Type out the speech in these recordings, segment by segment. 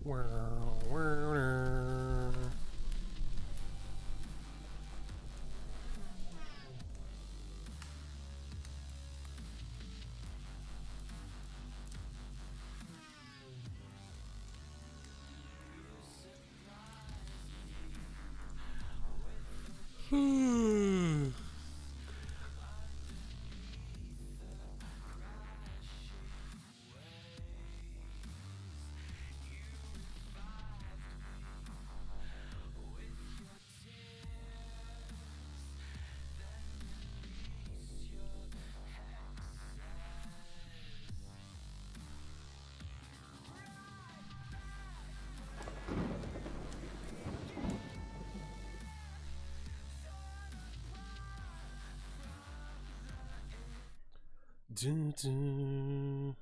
Dun, dun.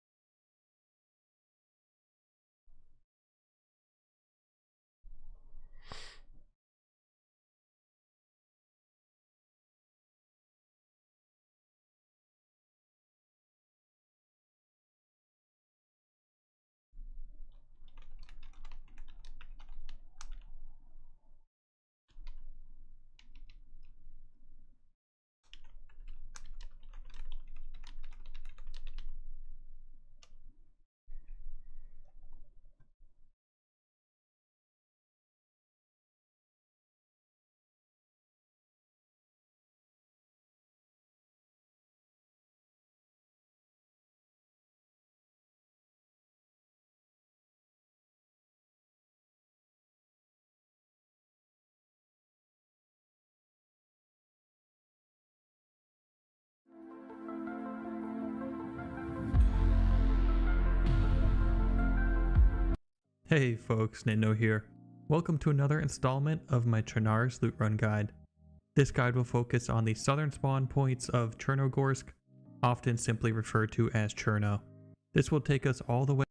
Hey folks, Nando here. Welcome to another installment of my Chernar's Loot Run Guide. This guide will focus on the southern spawn points of Chernogorsk, often simply referred to as Cherno. This will take us all the way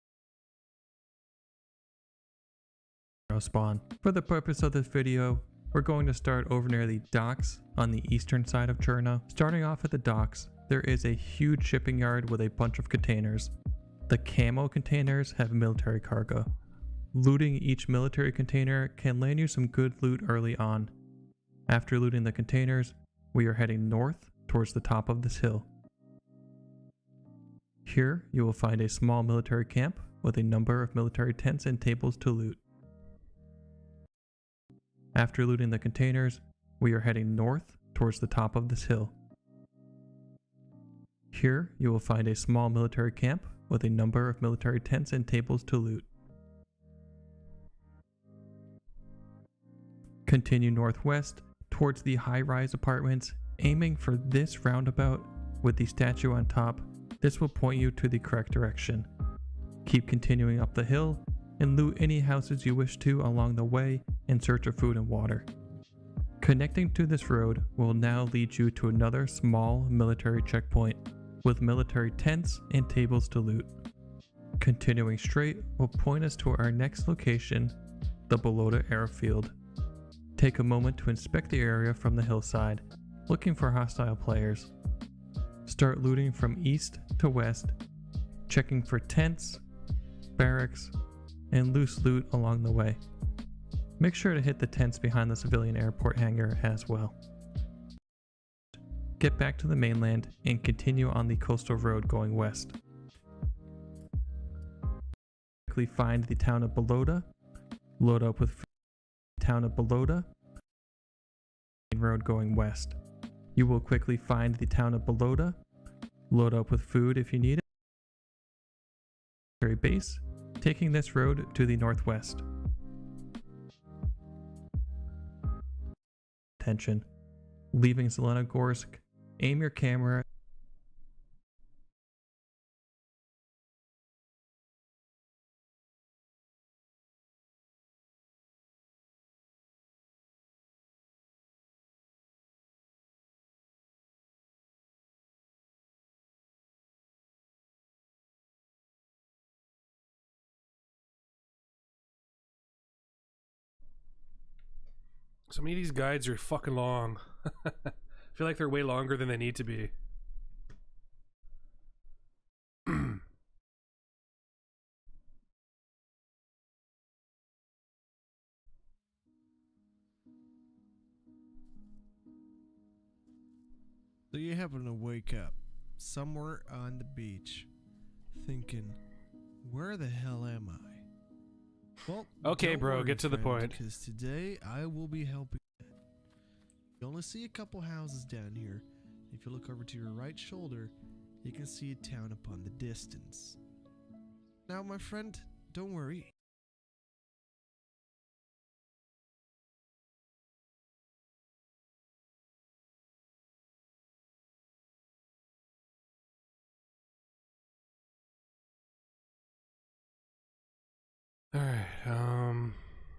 to Cherno spawn. For the purpose of this video, we're going to start over near the docks on the eastern side of Cherno. Starting off at the docks, there is a huge shipping yard with a bunch of containers. The camo containers have military cargo. Looting each military container can land you some good loot early on. After looting the containers, we are heading north towards the top of this hill. Here you will find a small military camp with a number of military tents and tables to loot. After looting the containers, we are heading north towards the top of this hill. Here you will find a small military camp with a number of military tents and tables to loot. Continue northwest towards the high-rise apartments, aiming for this roundabout with the statue on top. This will point you to the correct direction. Keep continuing up the hill and loot any houses you wish to along the way in search of food and water. Connecting to this road will now lead you to another small military checkpoint with military tents and tables to loot. Continuing straight will point us to our next location, the Balota Airfield. Take a moment to inspect the area from the hillside, looking for hostile players. Start looting from east to west, checking for tents, barracks, and loose loot along the way. Make sure to hit the tents behind the civilian airport hangar as well. Get back to the mainland and continue on the coastal road going west. Quickly find the town of Balota, load up with food in the town of Balota, road going west. You will quickly find the town of Balota, load up with food if you need it. Base, taking this road to the northwest. Attention. Leaving Zelenogorsk, aim your camera Some of these guides are fucking long. I feel like they're way longer than they need to be. So you happen to wake up somewhere on the beach thinking, where the hell am I? Well, Okay, don't bro, worry, get to the friend, point. because today I will be helping you. You only see a couple houses down here. If you look over to your right shoulder, you can see a town upon the distance. Now, my friend, don't worry. All right.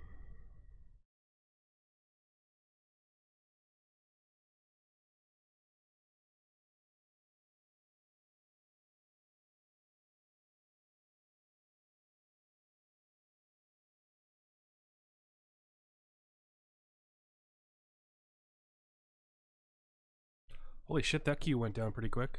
Holy shit, that queue went down pretty quick.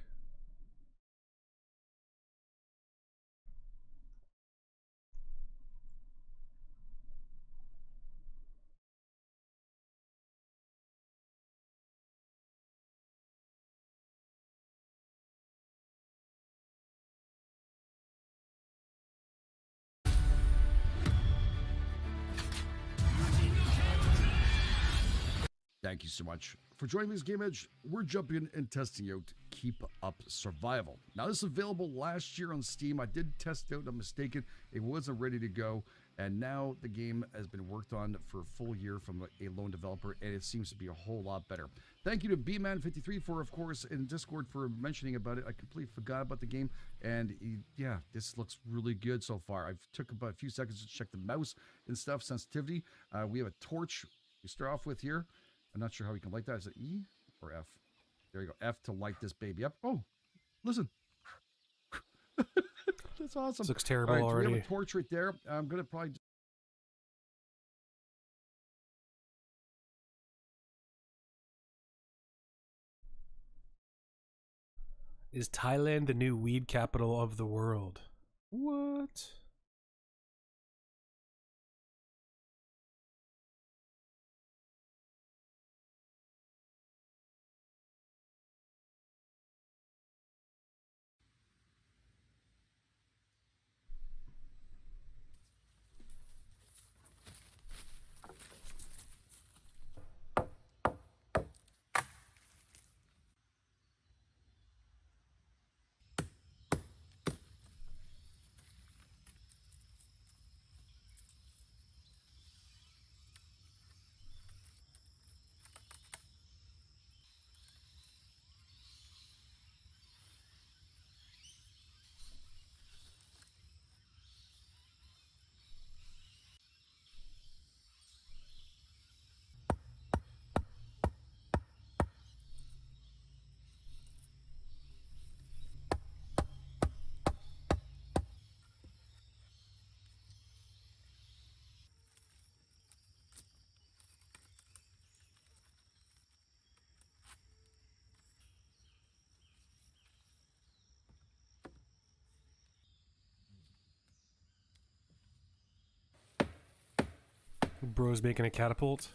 Thank you so much for joining me this Game Edge. We're jumping in and testing out Keep Up Survival. Now, this is available last year on Steam. I did test it out, I'm mistaken. It wasn't ready to go. And now the game has been worked on for a full year from a lone developer, and it seems to be a whole lot better. Thank you to BMan53 for, of course, in Discord for mentioning about it. I completely forgot about the game, and yeah, this looks really good so far. I've took about a few seconds to check the mouse and stuff, sensitivity. We have a torch we start off with here. I'm not sure how we can light that. Is it E or F? There you go. F to light this baby up. Oh, listen. That's awesome. This looks terrible All right, already. we have a torch right there. I'm going to probably... Is Thailand the new weed capital of the world? What? Bro's making a catapult.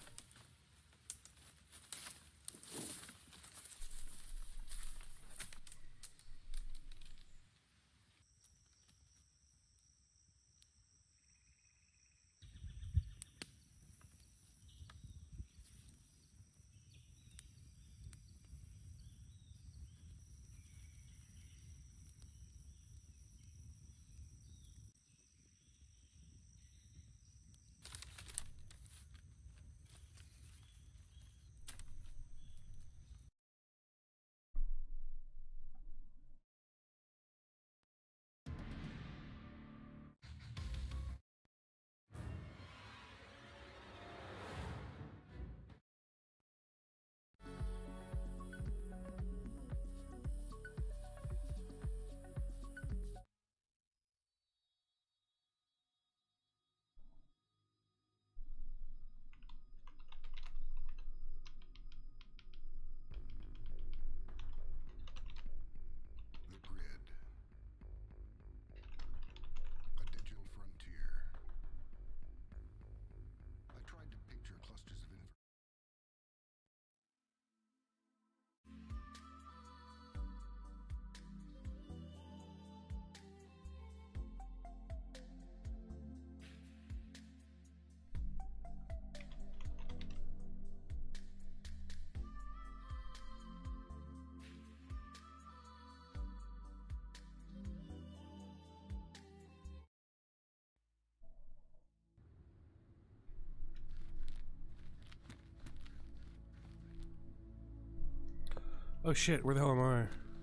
Oh shit, where the hell am I?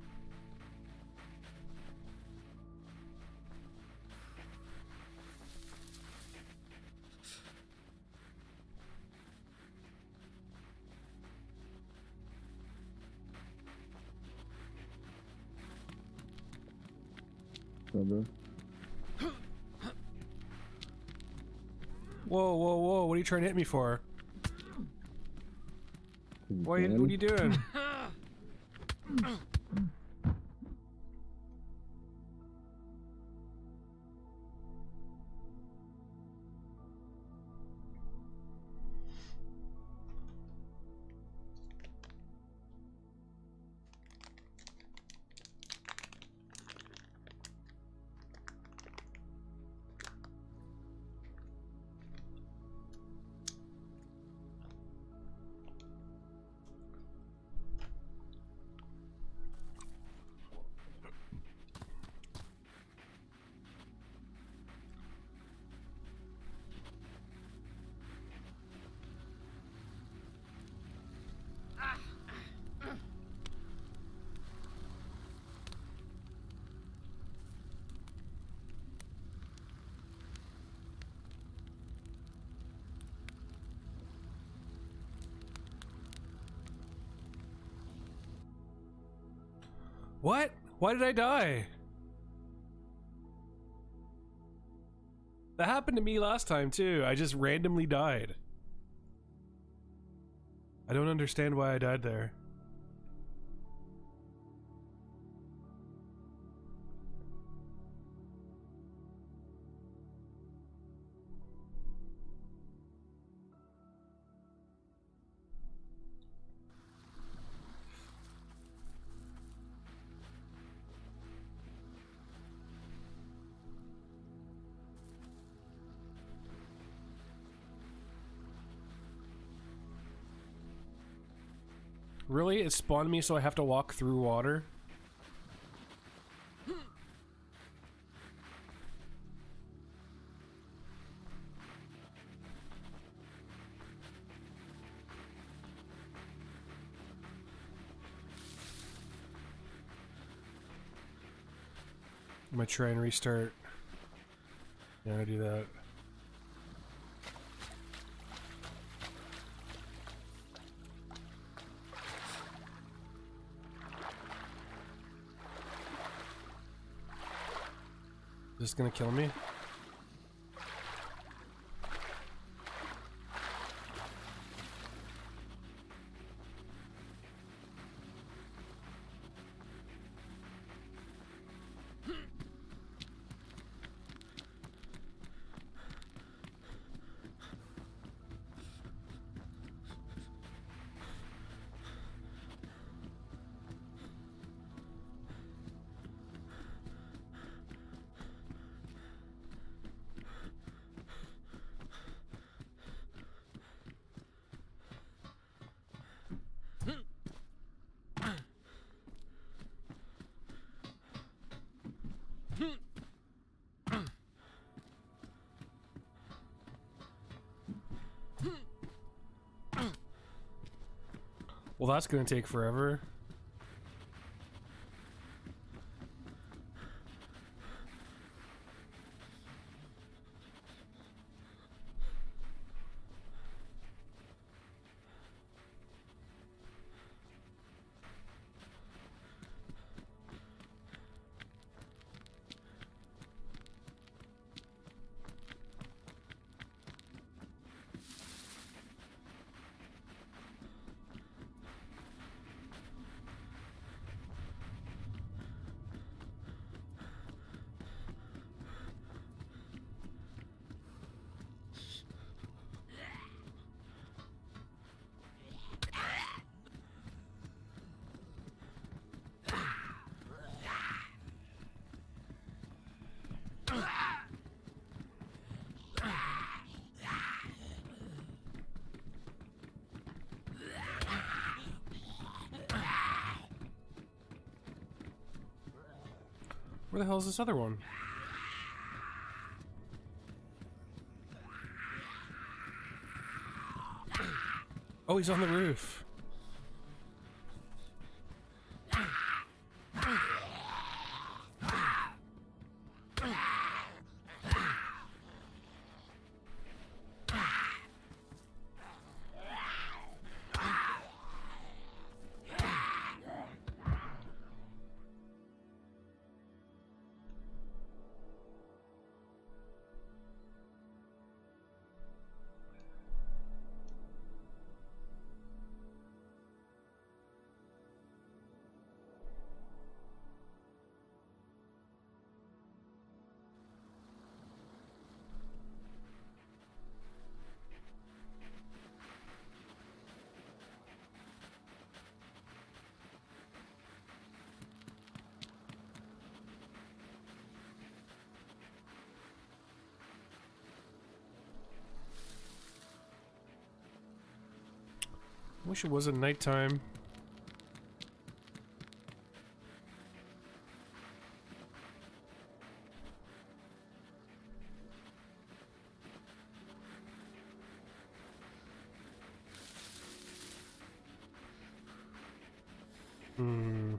Whoa, whoa, whoa, what are you trying to hit me for? What are you doing? What? Why did I die? That happened to me last time too. I just randomly died. I don't understand why I died there. Really? It spawned me so I have to walk through water? I'm gonna try and restart. Yeah, I do that. Is this gonna kill me? Well, that's gonna take forever. Where the hell is this other one? Oh, he's on the roof. Wish it wasn't nighttime. Hmm.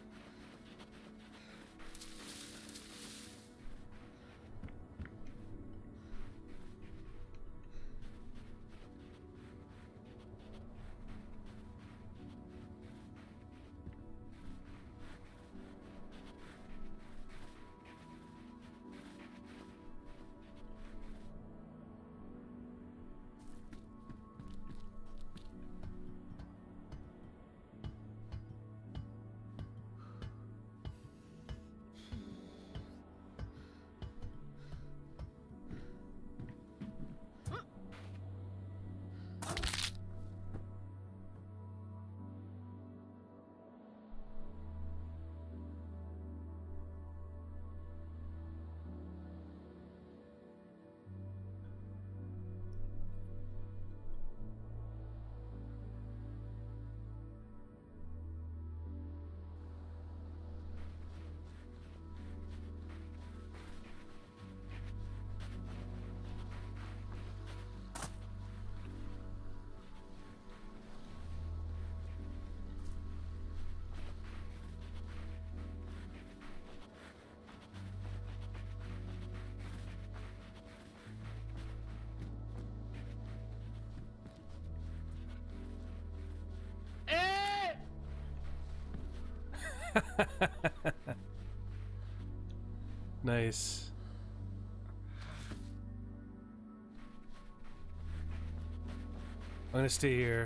Nice. I'm gonna stay here.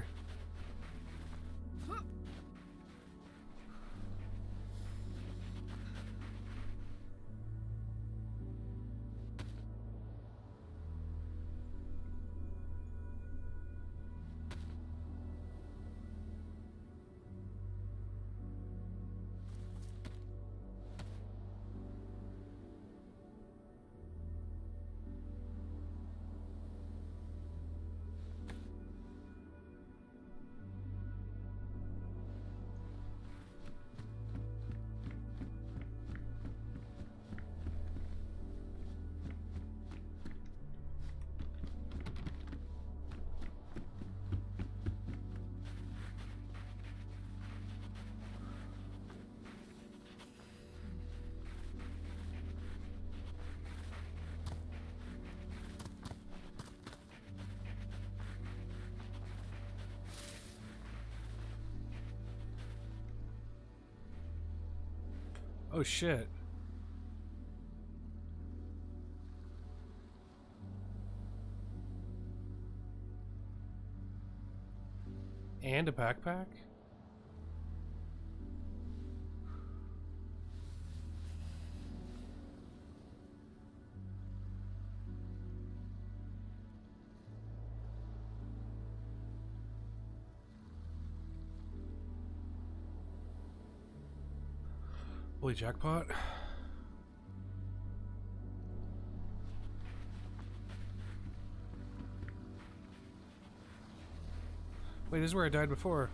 Oh shit. And a backpack? Holy jackpot. Wait, this is where I died before.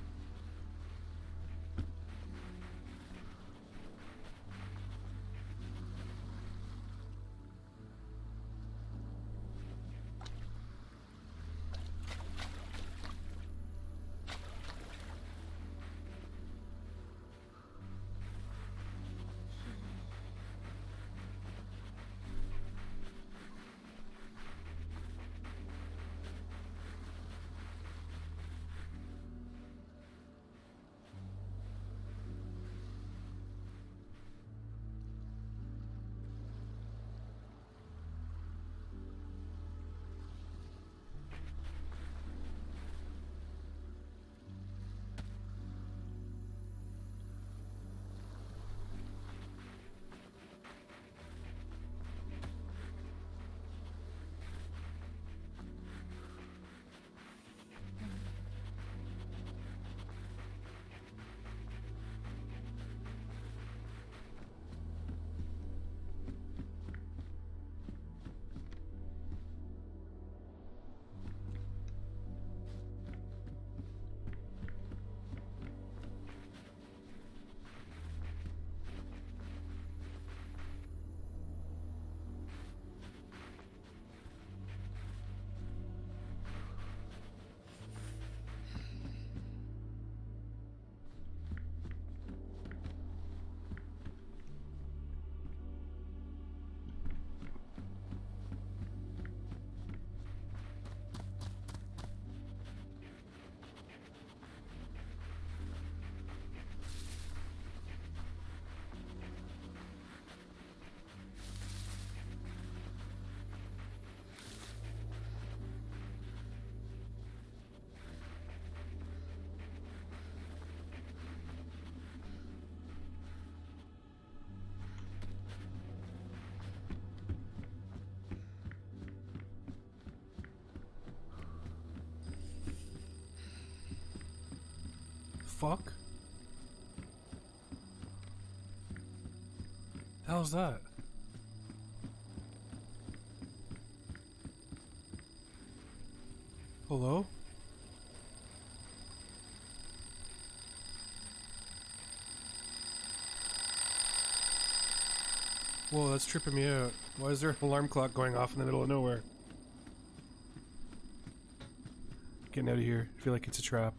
fuck? The hell's that? Hello? Whoa, that's tripping me out. Why is there an alarm clock going off in the middle of nowhere? Getting out of here. I feel like it's a trap.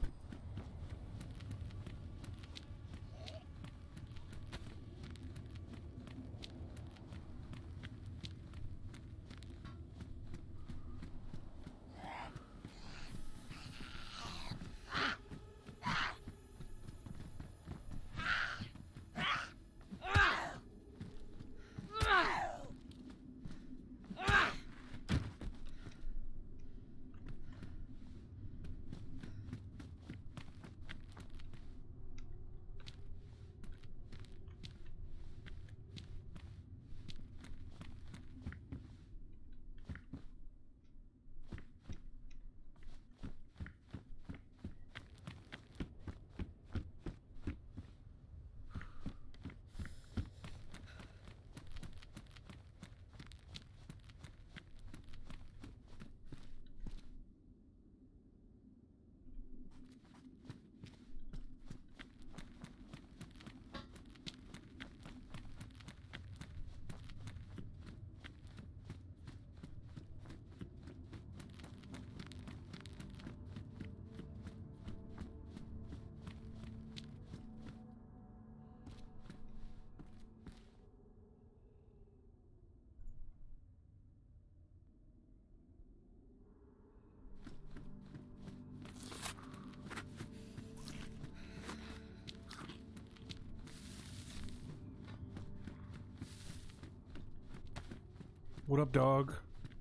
What up, dog?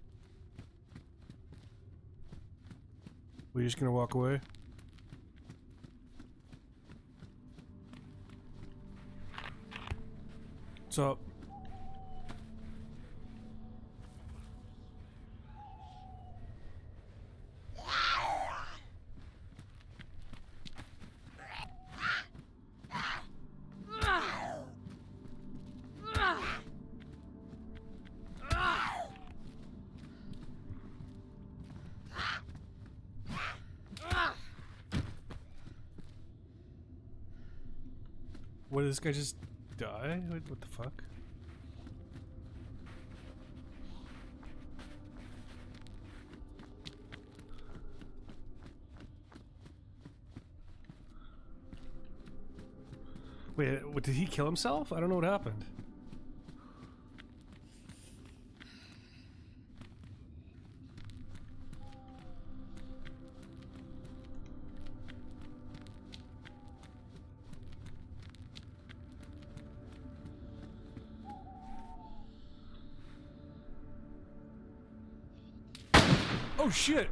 We just gonna walk away? What's up? What, did this guy just die? What the fuck? Wait, what, did he kill himself? I don't know what happened. Oh shit!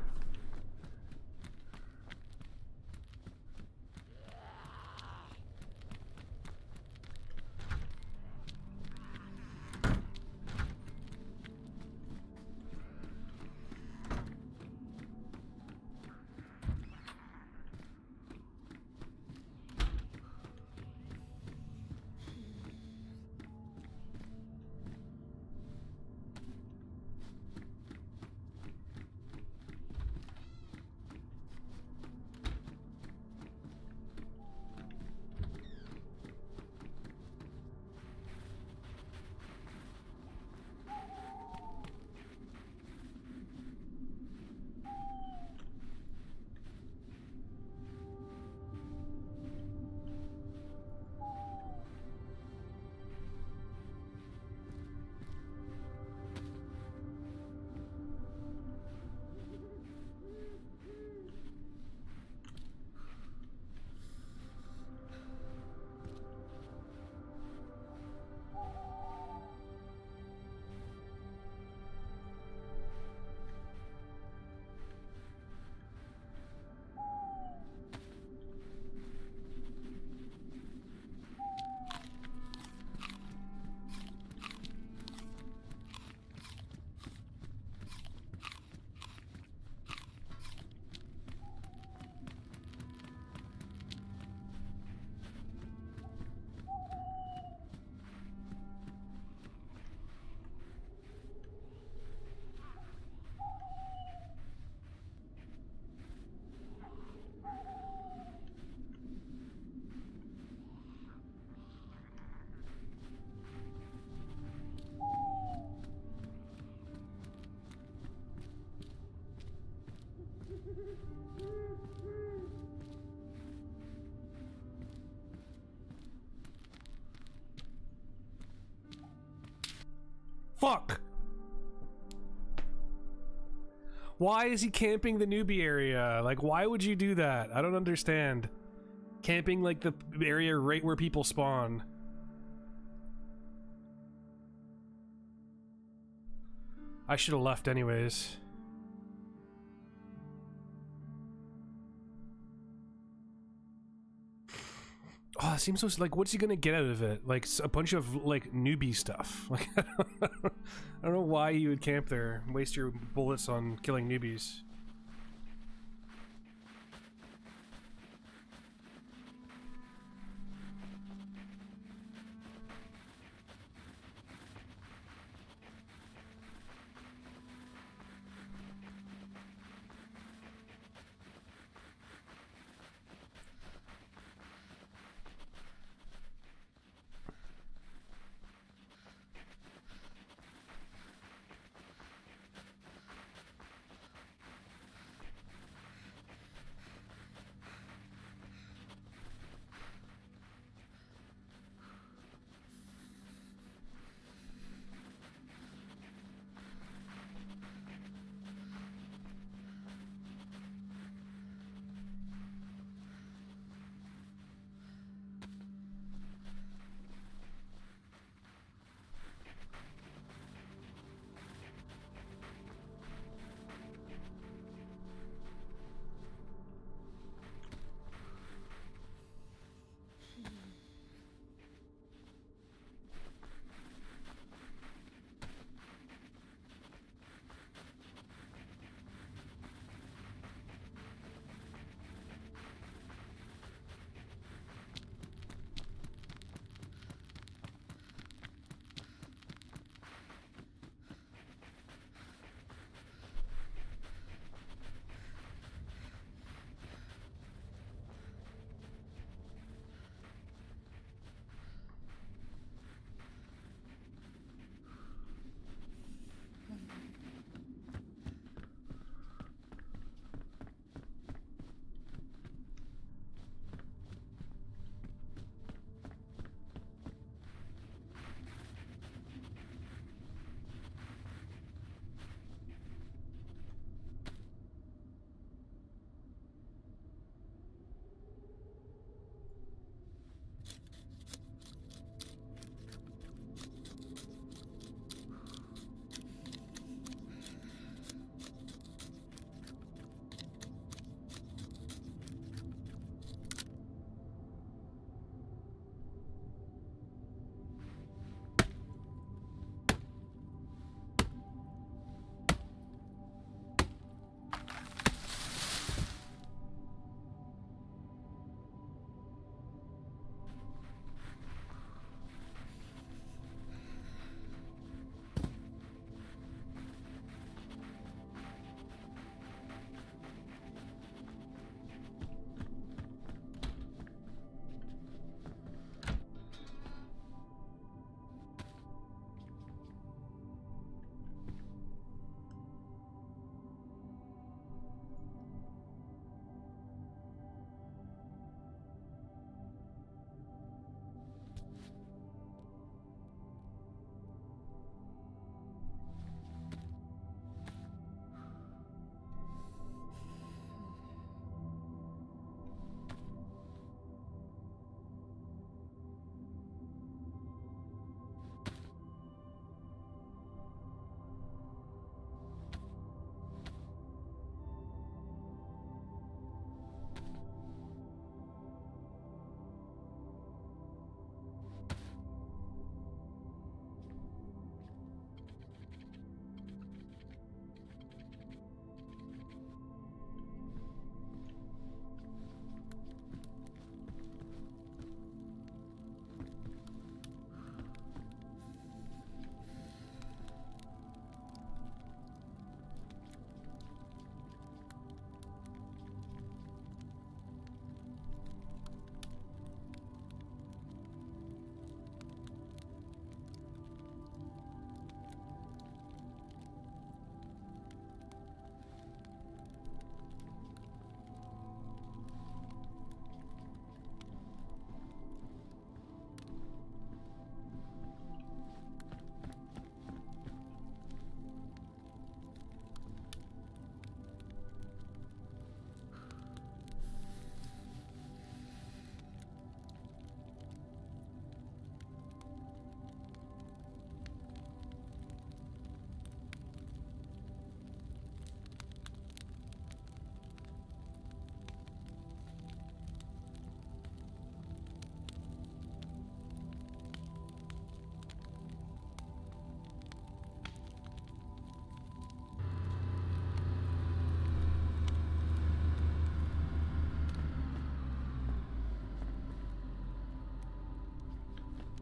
Fuck! Why is he camping the newbie area? Like, why would you do that? I don't understand. Camping, like, the area right where people spawn. I should have left anyways. Oh, it seems so, like, what's he gonna get out of it? Like, a bunch of, like, newbie stuff. Like, I don't know why you would camp there and waste your bullets on killing newbies.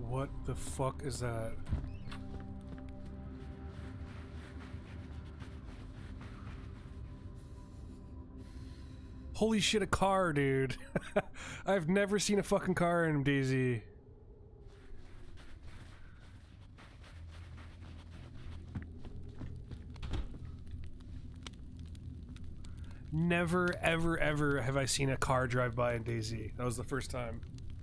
What the fuck is that? Holy shit, a car, dude. I've never seen a fucking car in DayZ. Never, ever, ever have I seen a car drive by in DayZ. That was the first time.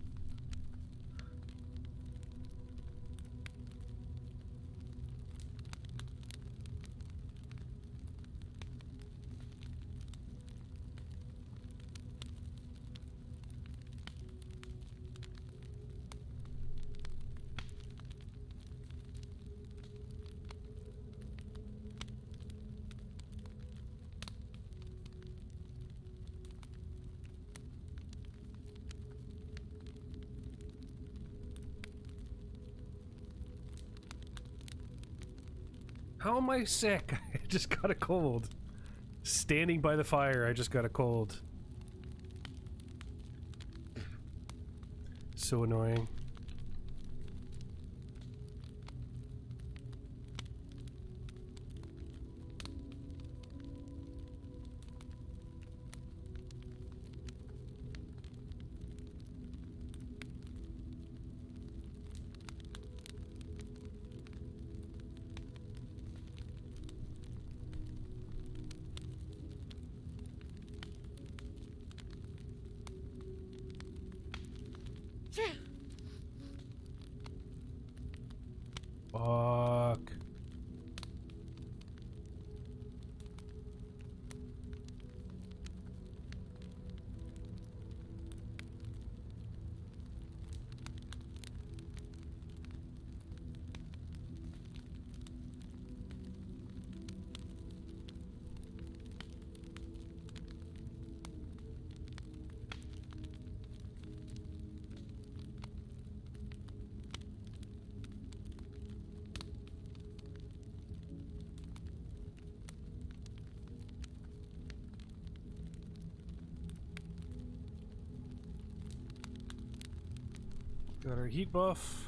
How am I sick? I just got a cold. Standing by the fire, I just got a cold. So annoying. Fuck. Got our heat buff.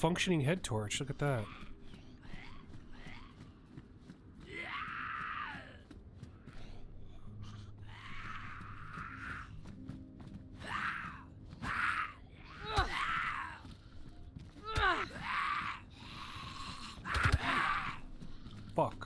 functioning head torch. Look at that. Fuck.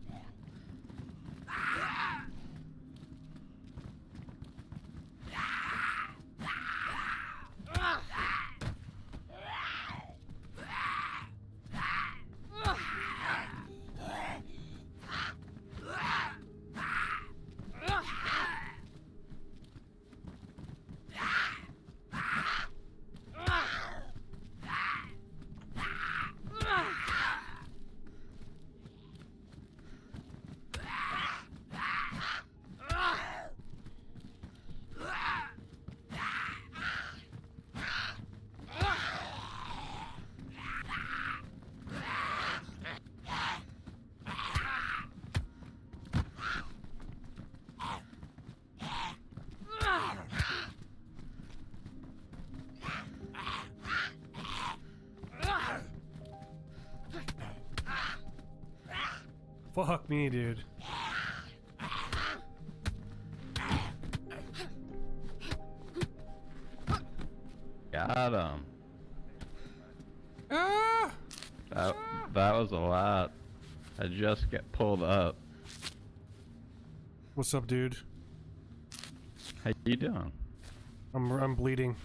Fuck me, dude. Got him. Ah! That was a lot. I just get pulled up. What's up, dude? How you doing? I'm bleeding.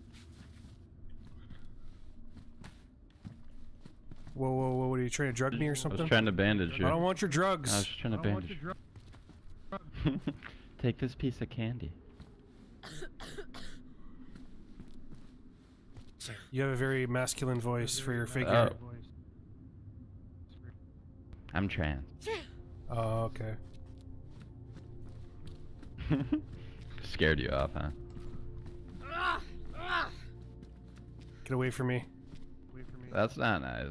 Whoa, whoa, whoa! What are you trying to drug me or I something? was trying to bandage you. I don't want your drugs. I was just trying to bandage you. Take this piece of candy. You have a very masculine voice for your figure. Oh. I'm trans. Oh, okay. Scared you off, huh? Get away from me. That's not nice.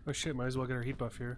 Oh shit, might as well get our heat buff here.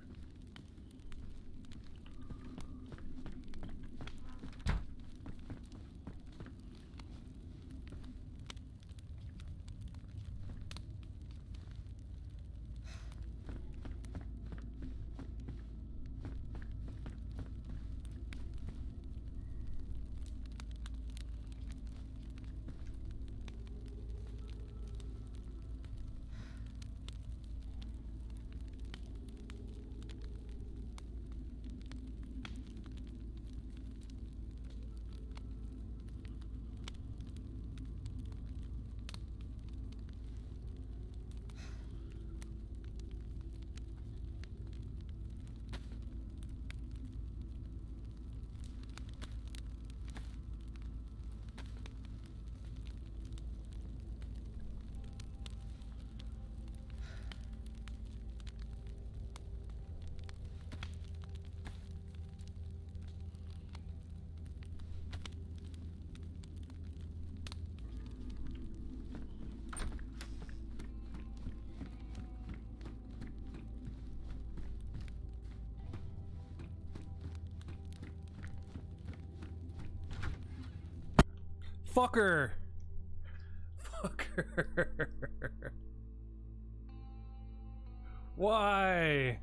Fucker! Fucker! Why?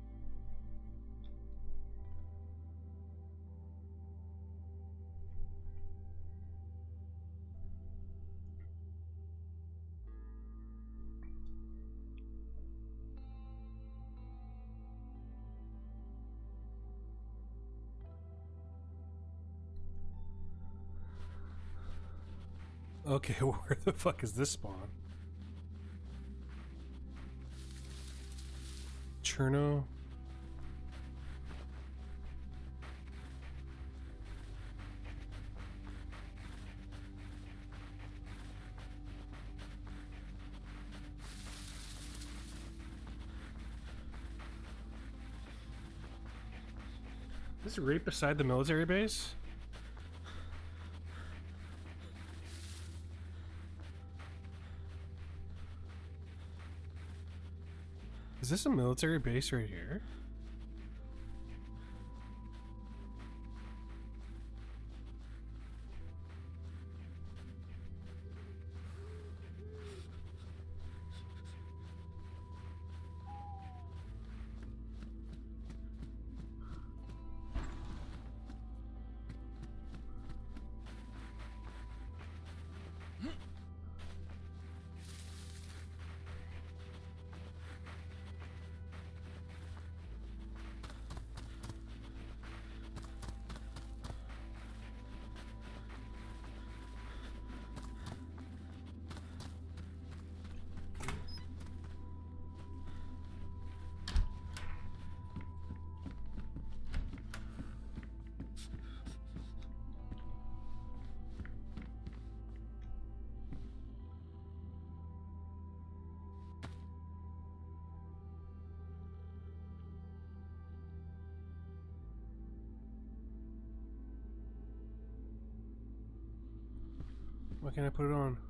Okay, where the fuck is this spawn? Cherno? Is this right beside the military base? Is this a military base right here? Why can't I put it on?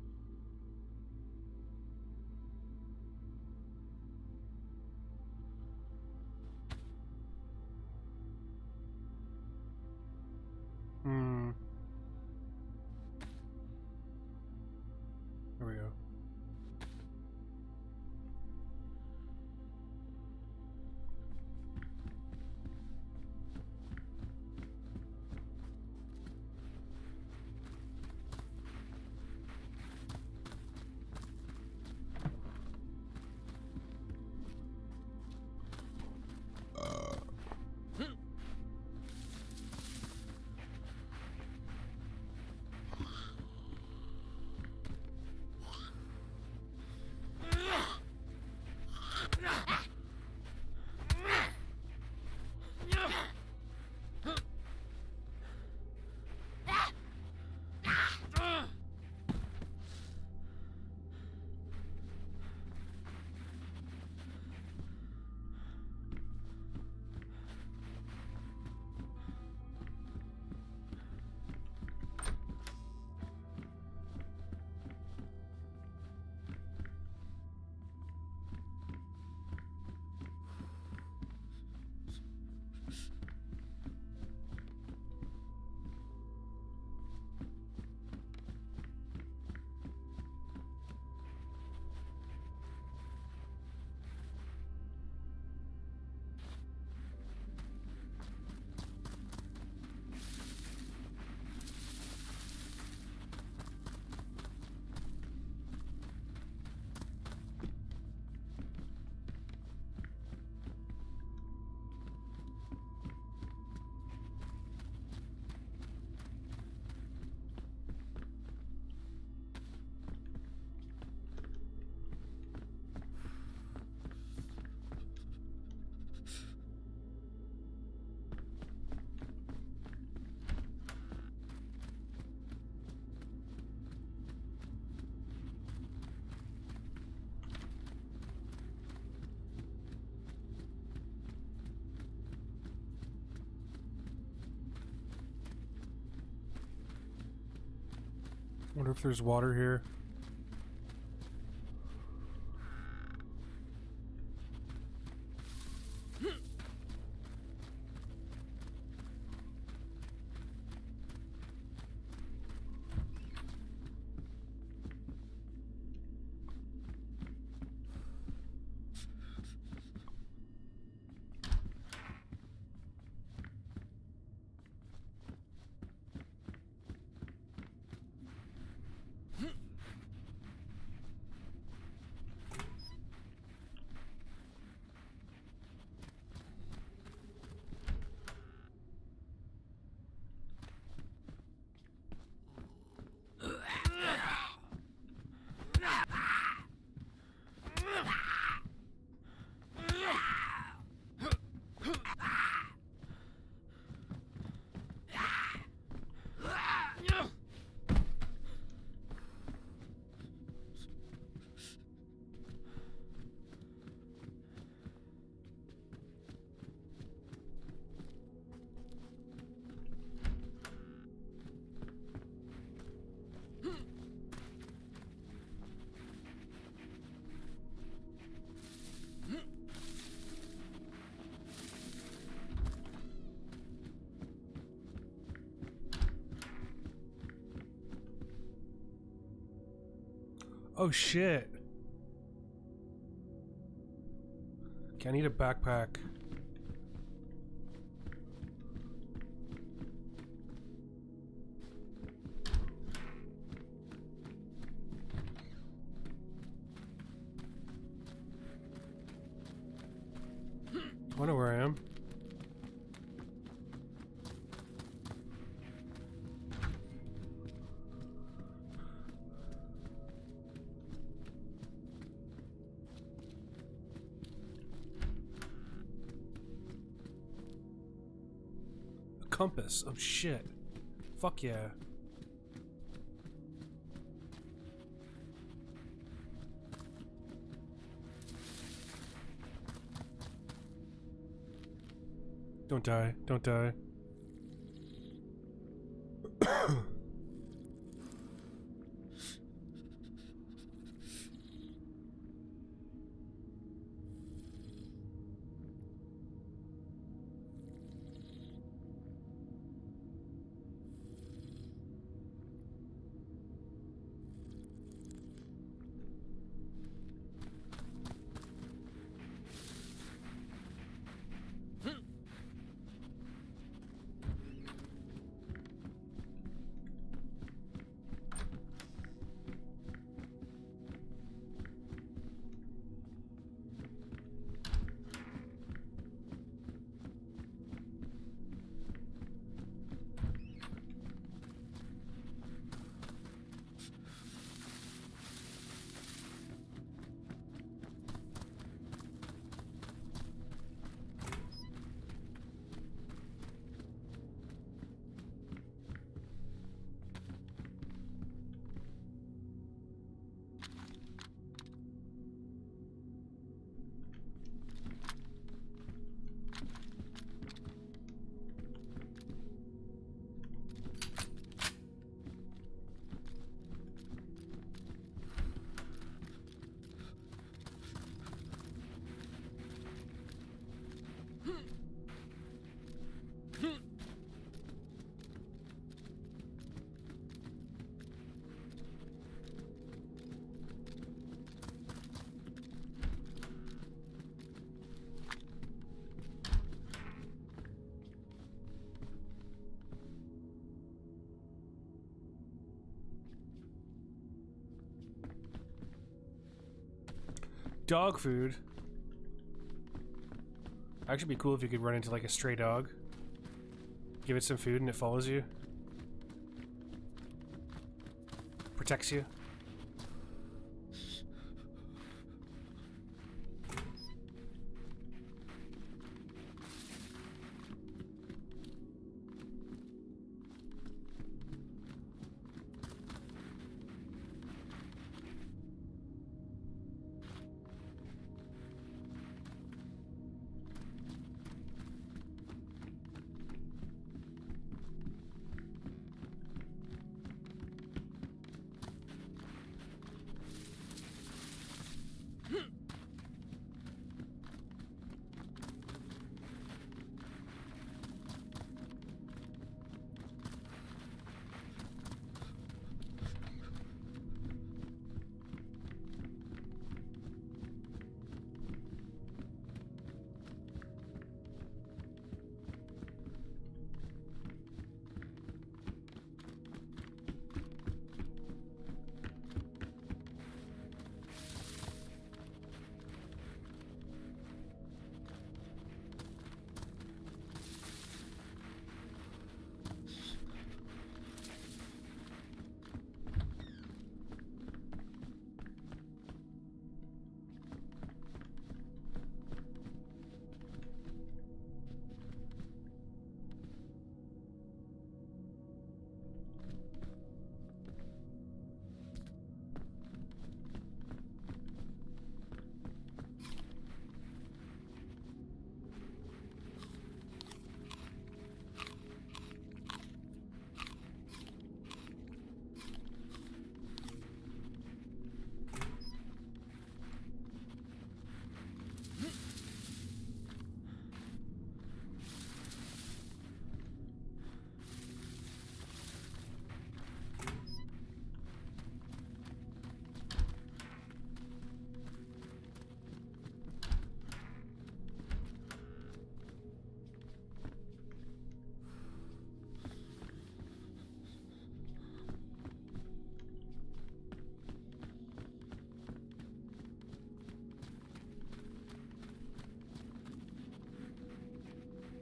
There we go. Wonder if there's water here. Oh shit. Okay, I need a backpack. I know where I am. Compass. Oh shit. Fuck yeah. Don't die. Don't die. Dog food. Actually, be cool if you could run into like a stray dog. Give it some food and it follows you. Protects you.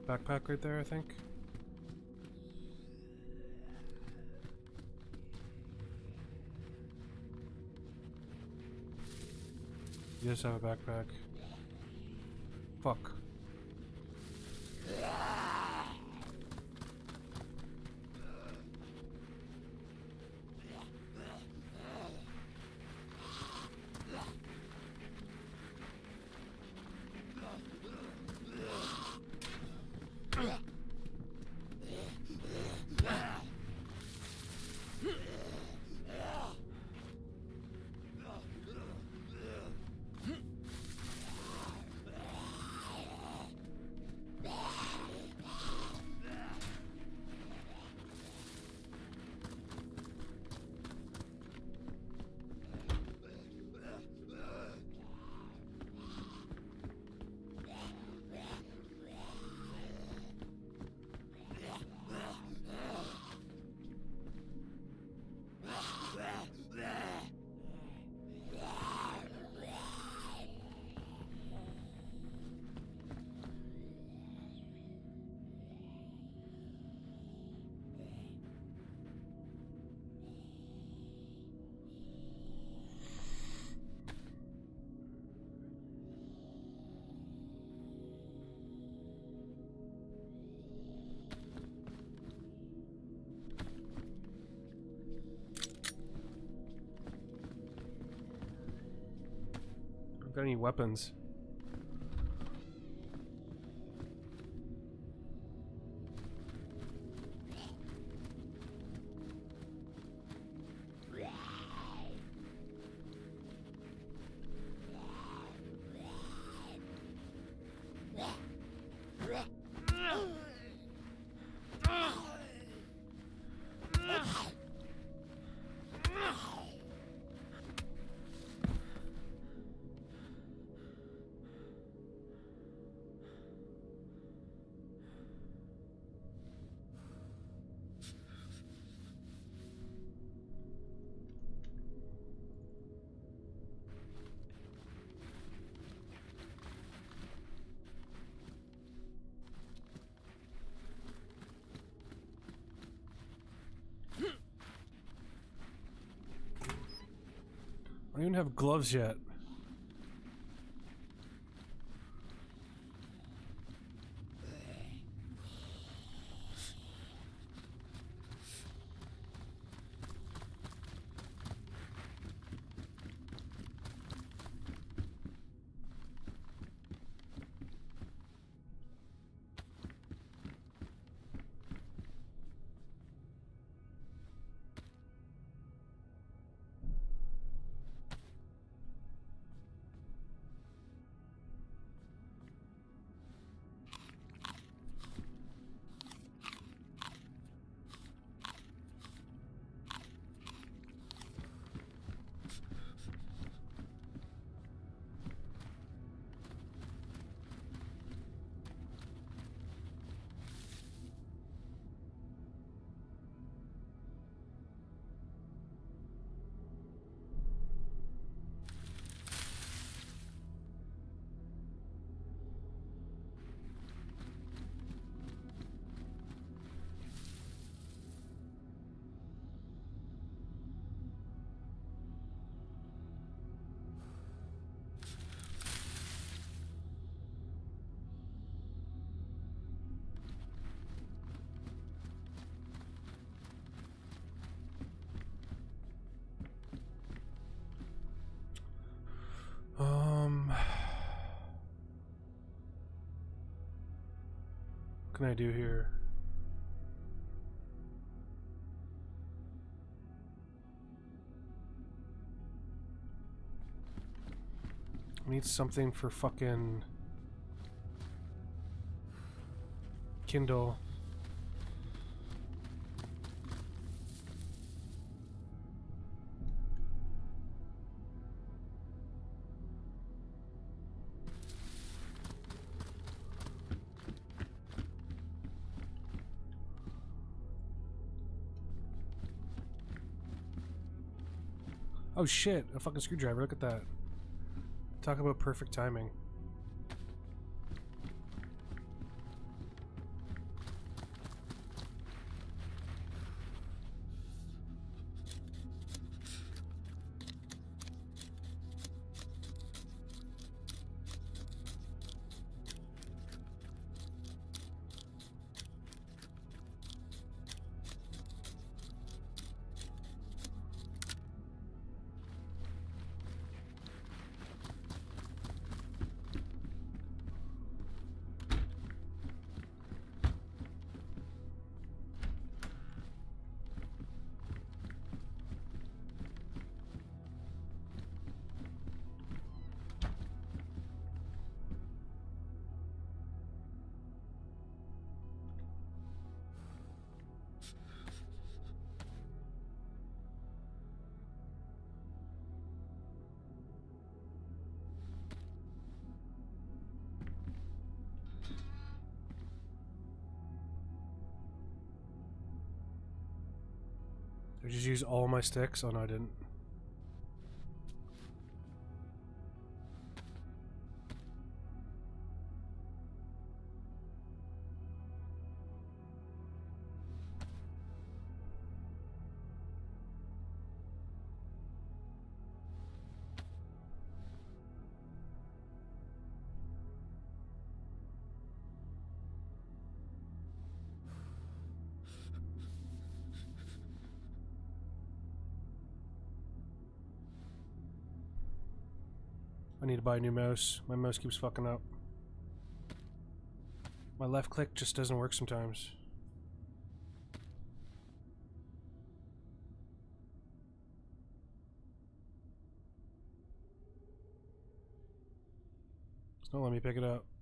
Backpack right there, I think. You just have a backpack. Fuck. Got any weapons? I don't even have gloves yet. What can I do here? I need something for fucking Kindle. Oh shit, a fucking screwdriver, look at that. Talk about perfect timing. Did I just use all my sticks? Oh no, I didn't. I need to buy a new mouse. My mouse keeps fucking up. My left click just doesn't work sometimes. It's not letting me pick it up.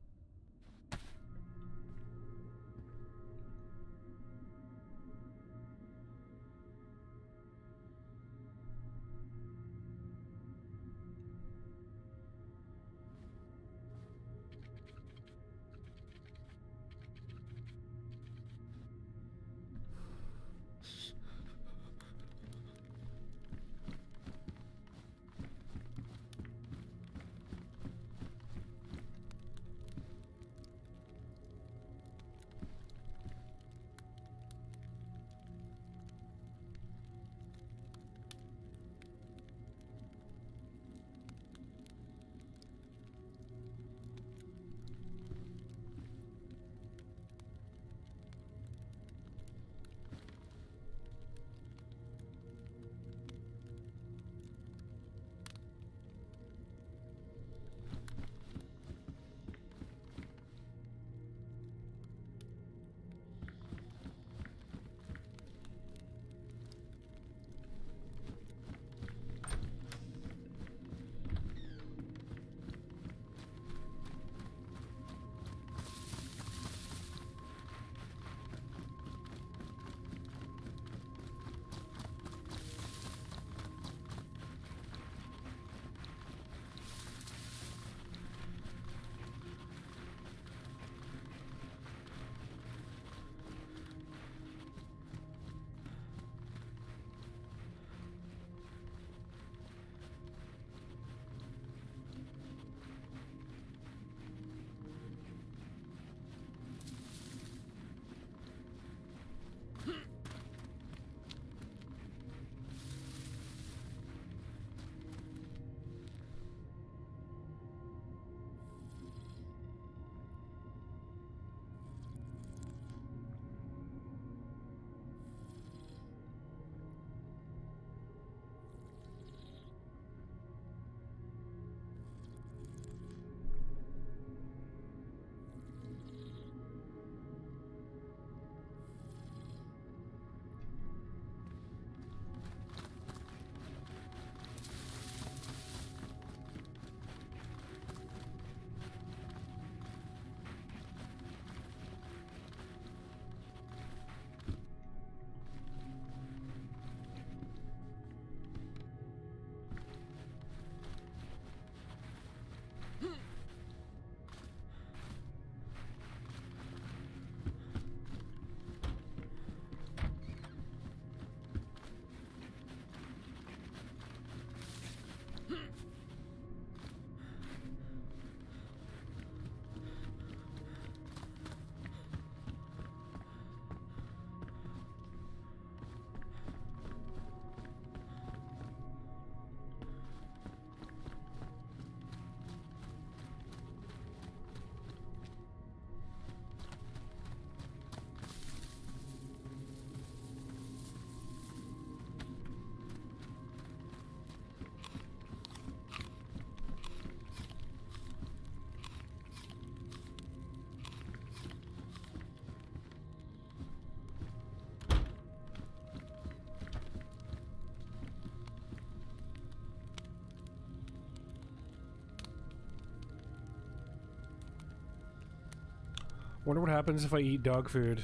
Wonder what happens if I eat dog food.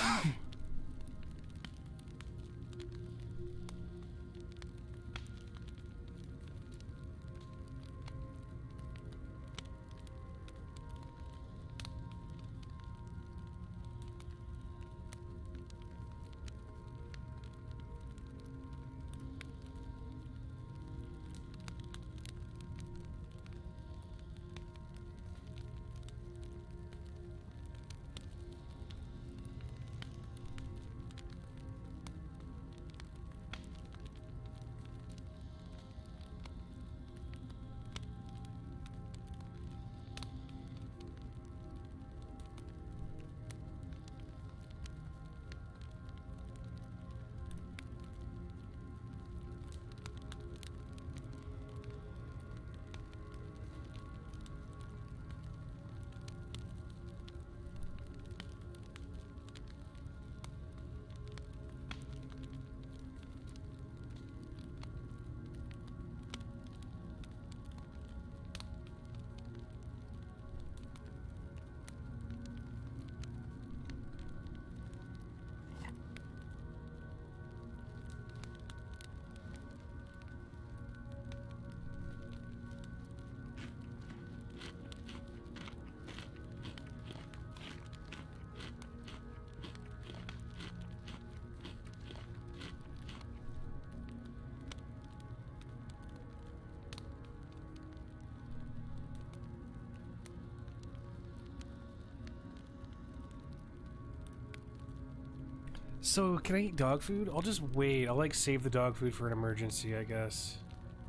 So, can I eat dog food? I'll just wait. I'll like save the dog food for an emergency, I guess.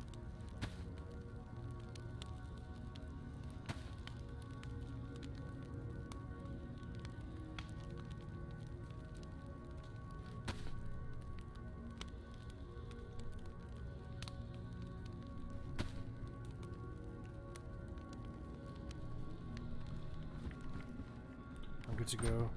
I'm good to go.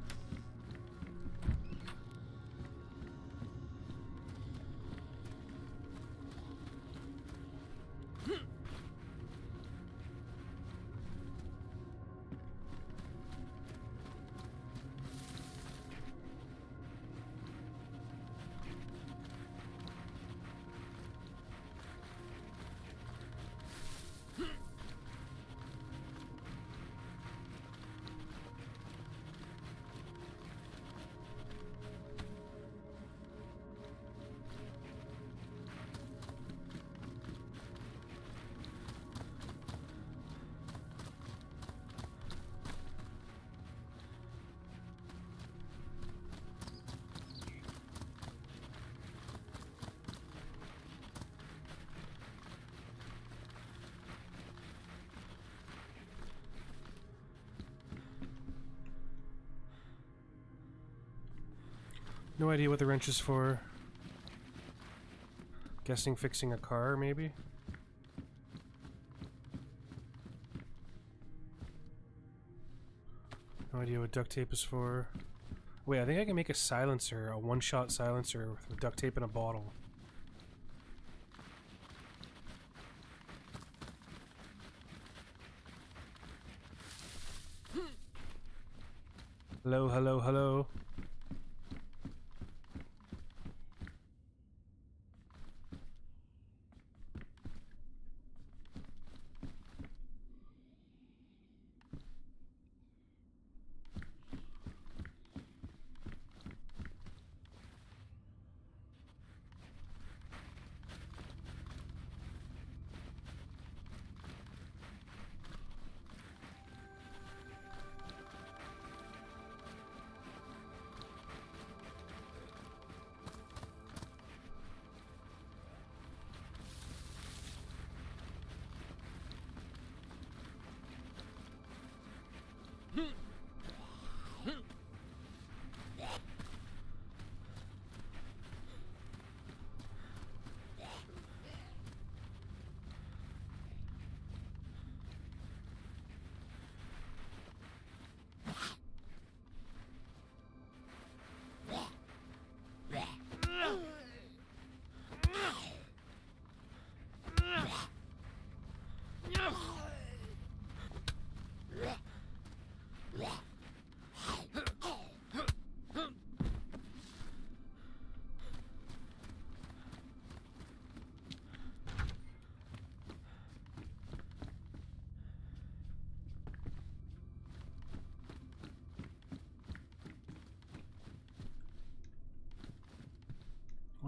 No idea what the wrench is for. Guessing fixing a car, maybe? No idea what duct tape is for. Wait, I think I can make a silencer, a one-shot silencer with duct tape in a bottle. Hello, hello, hello.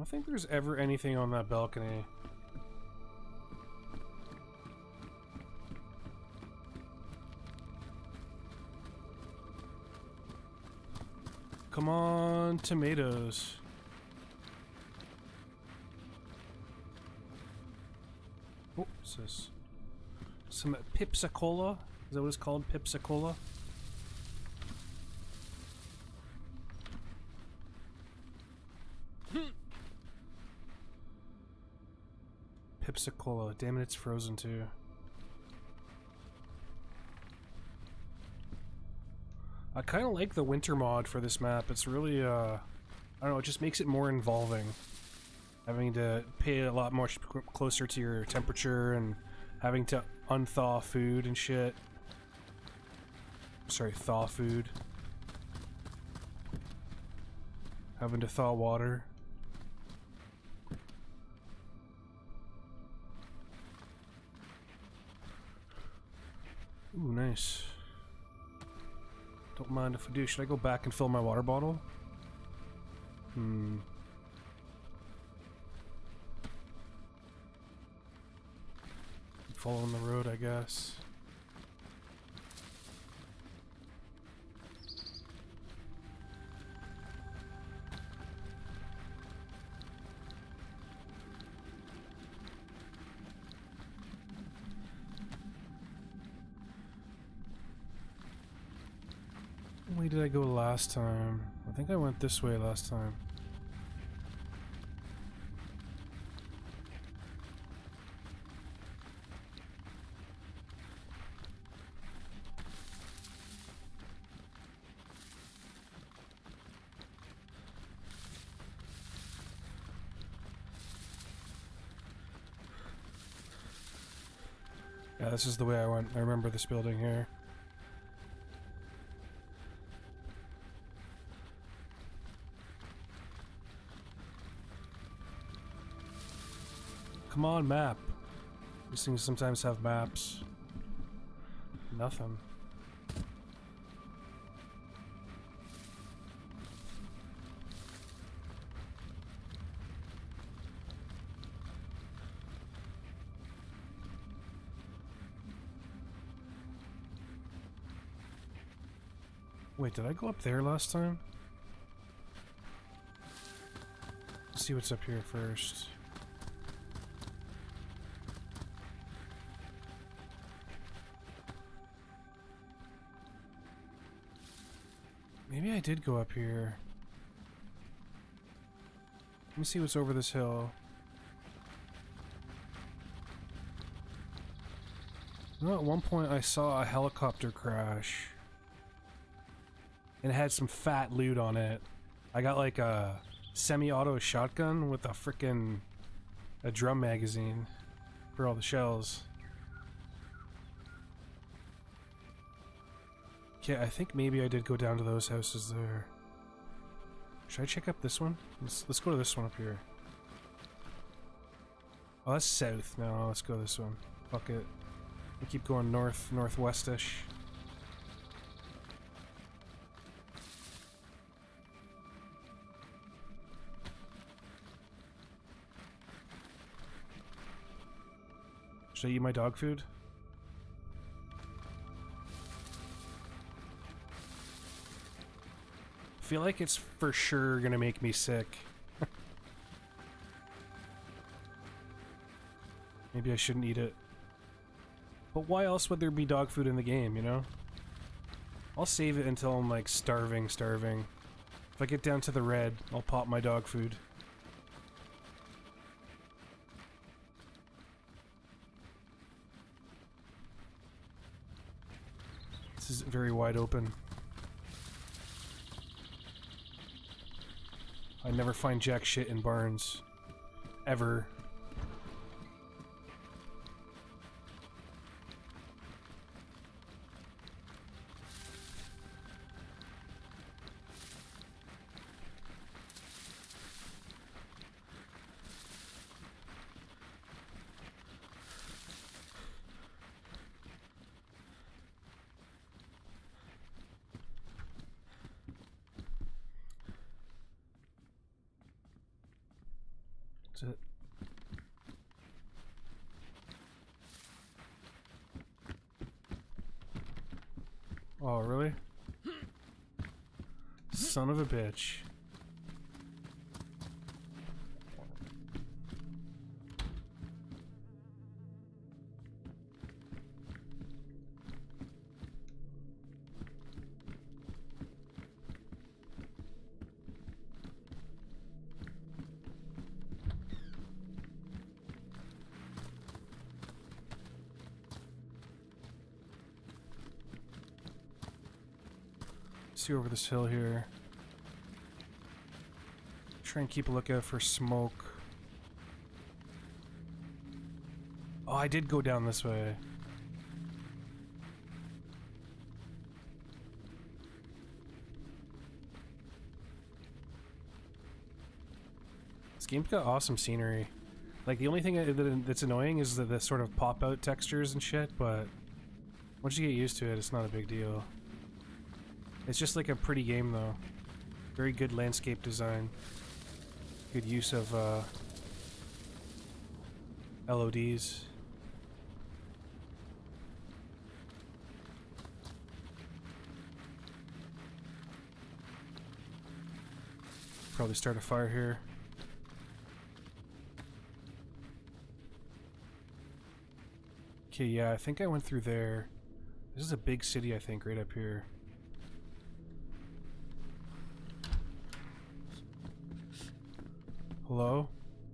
don't think there's ever anything on that balcony. Come on, tomatoes. Oh, what's this? Some Pipsa-Cola? Is that what it's called? Pipsa-Cola? Pipsa-Cola. Damn it, it's frozen too. I kind of like the winter mod for this map. It's really, I don't know, it just makes it more involving. Having to pay a lot more closer to your temperature and having to unthaw food and shit. Sorry, thaw food. Having to thaw water. Ooh, nice. Don't mind if I do. Should I go back and fill my water bottle? Following the road, I guess. Where did I go last time? I think I went this way last time. Yeah, this is the way I went. I remember this building here. Come on, map. These things sometimes have maps. Nothing. Wait, did I go up there last time? Let's see what's up here first. Maybe I did go up here. Let me see what's over this hill. You know, at one point I saw a helicopter crash. And it had some fat loot on it. I got like a semi-auto shotgun with a drum magazine for all the shells. Okay, I think maybe I did go down to those houses there. Should I check up this one? Let's go to this one up here. Oh, that's south. No, let's go this one. Fuck it. We keep going north, northwestish. Should I eat my dog food? I feel like it's for sure gonna make me sick. Maybe I shouldn't eat it. But why else would there be dog food in the game, you know? I'll save it until I'm like starving. If I get down to the red, I'll pop my dog food. This is very wide open. I never find jack shit in barns. Ever. Is it? Oh, really? Son of a bitch. See over this hill here. Try and keep a lookout for smoke. Oh, I did go down this way. This game's got awesome scenery. Like, the only thing that's annoying is the sort of pop-out textures and shit, but once you get used to it, it's not a big deal. It's just like a pretty game, though. Very good landscape design. Good use of LODs. Probably start a fire here. Okay, yeah, I think I went through there. This is a big city, I think, right up here. Hello?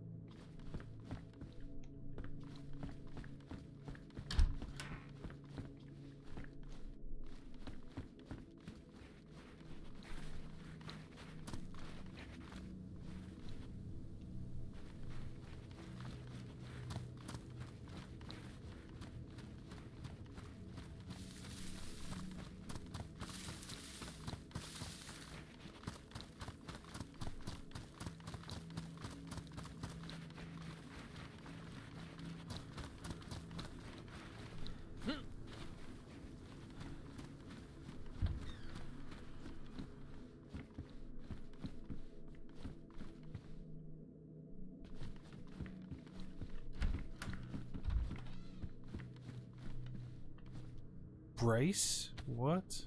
Rice? What?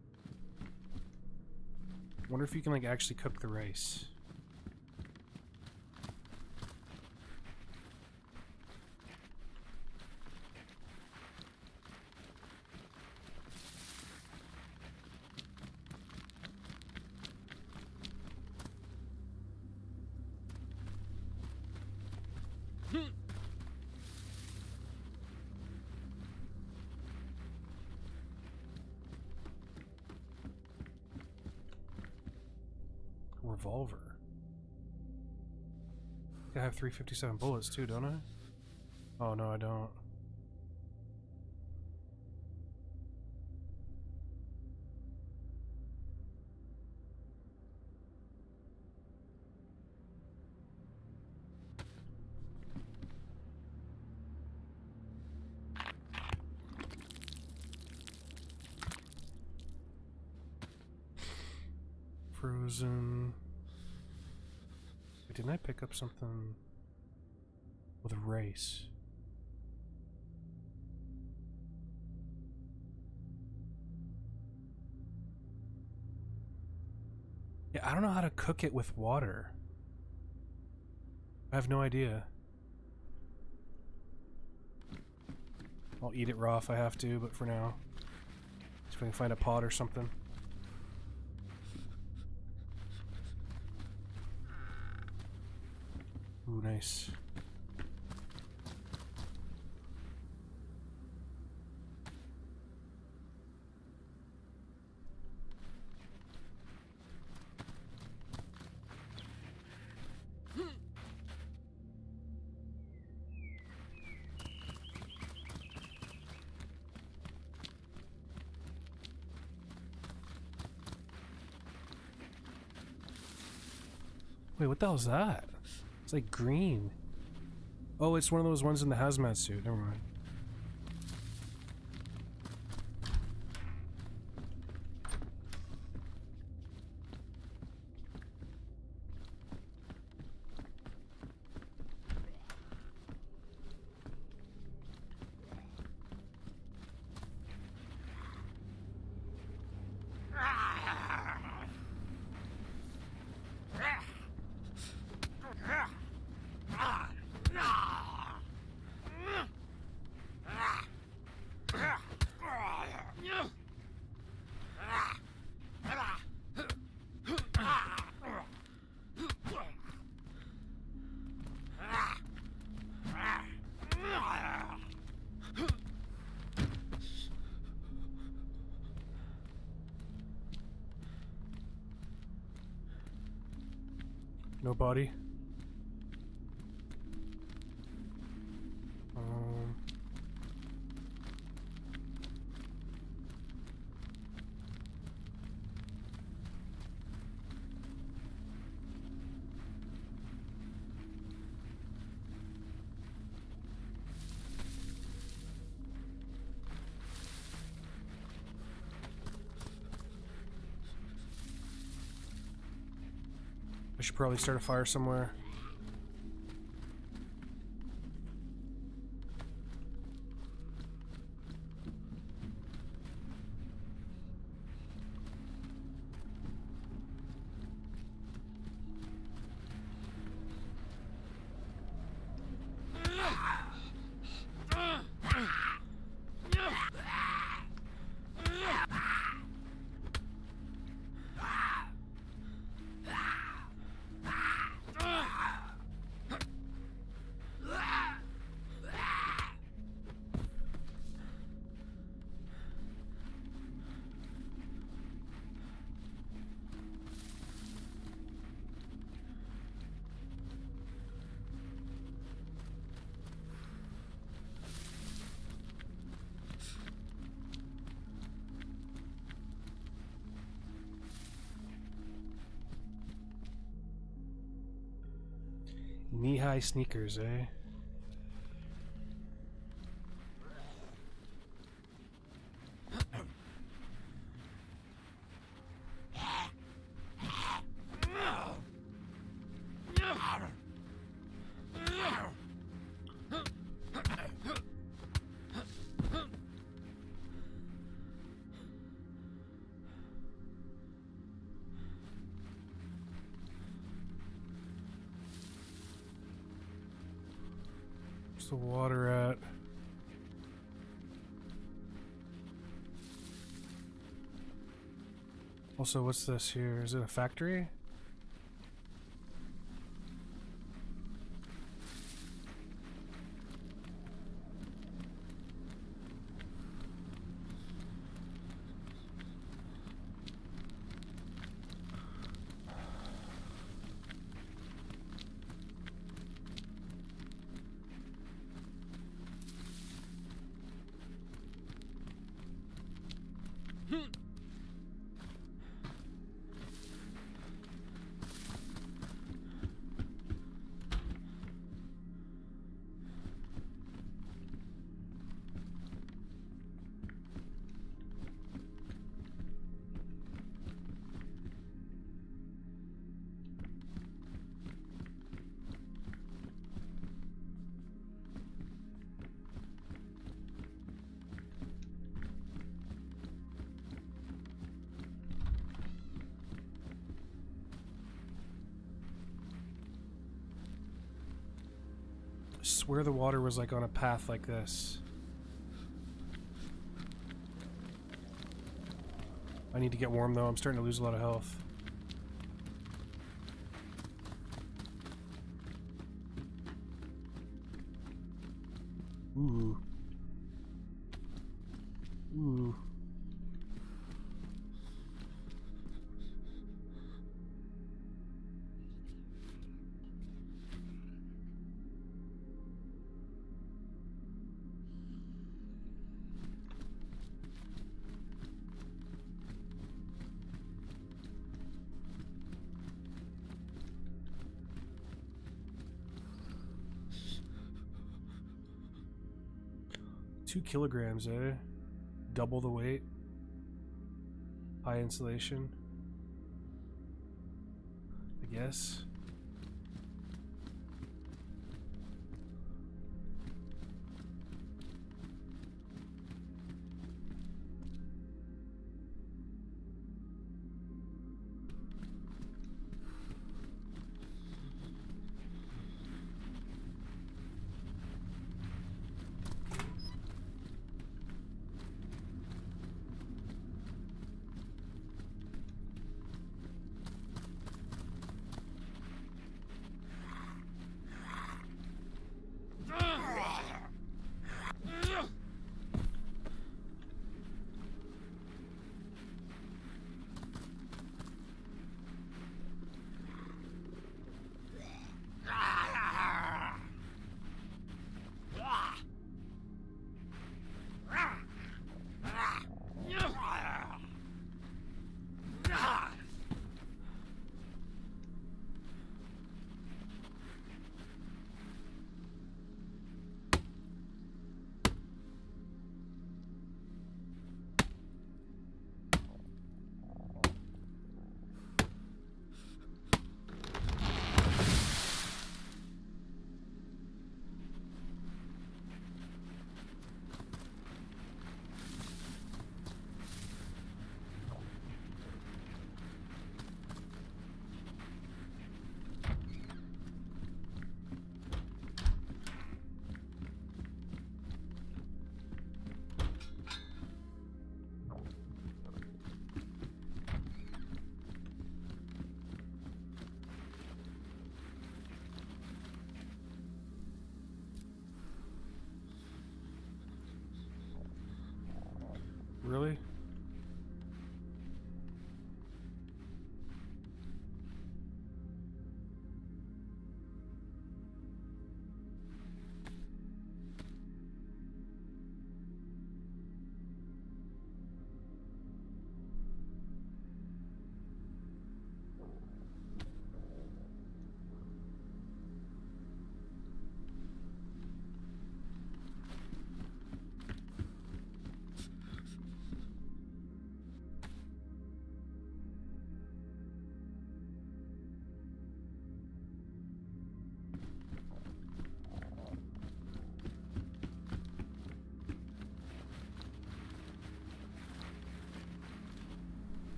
Wonder if you can like actually cook the rice. Revolver. I have 357 bullets too, don't I? Oh no, I don't. Frozen. Wait, didn't I pick up something with rice? Yeah, I don't know how to cook it with water. I have no idea. I'll eat it raw if I have to, but for now, see if I can find a pot or something. Ooh, nice. Wait, what the hell is that? It's like green. Oh, it's one of those ones in the hazmat suit. Never mind. Nobody. I should probably start a fire somewhere. Knee-high sneakers, eh? Where's the water at? Also, what's this here? Is it a factory? I swear the water was like on a path like this. I need to get warm though, I'm starting to lose a lot of health. Ooh. Ooh. Two kilograms, eh? Double the weight. High insulation. I guess.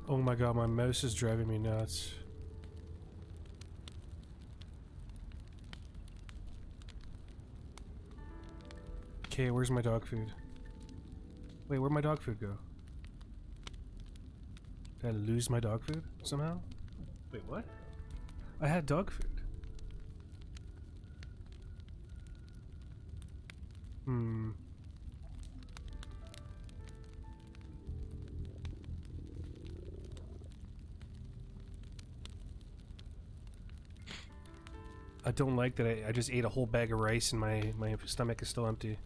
Oh my god, my mouse is driving me nuts. Okay, where's my dog food? Wait, where'd my dog food go? Did I lose my dog food somehow? Wait, what? I had dog food. Hmm. I don't like that I just ate a whole bag of rice and my stomach is still empty.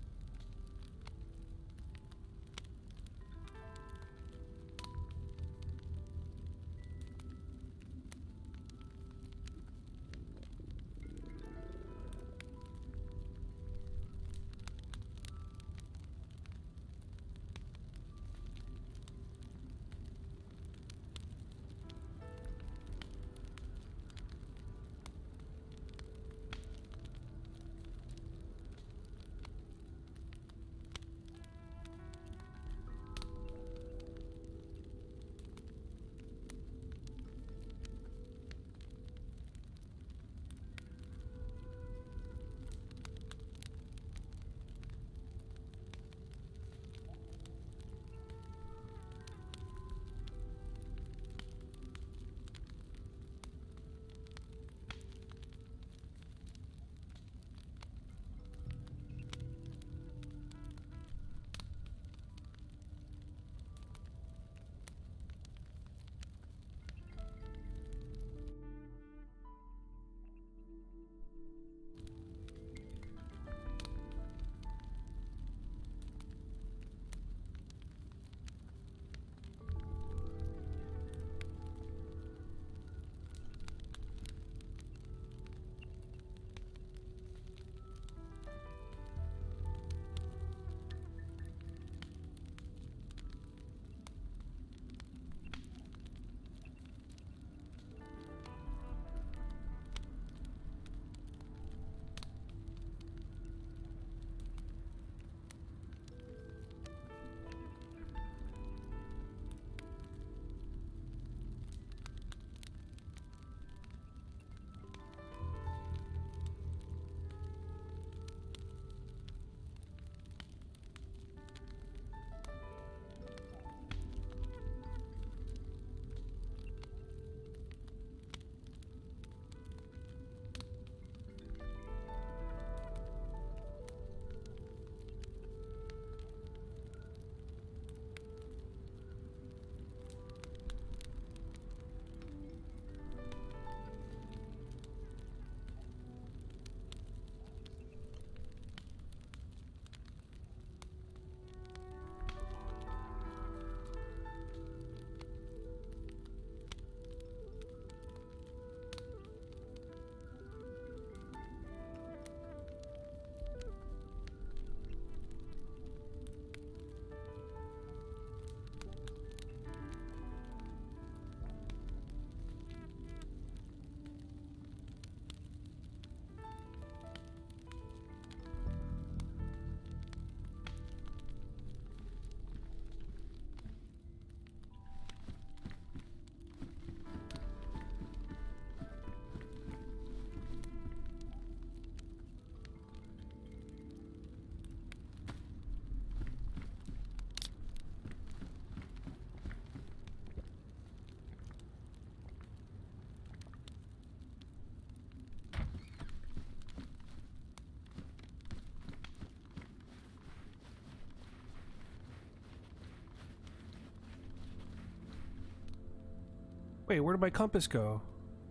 Wait, where did my compass go?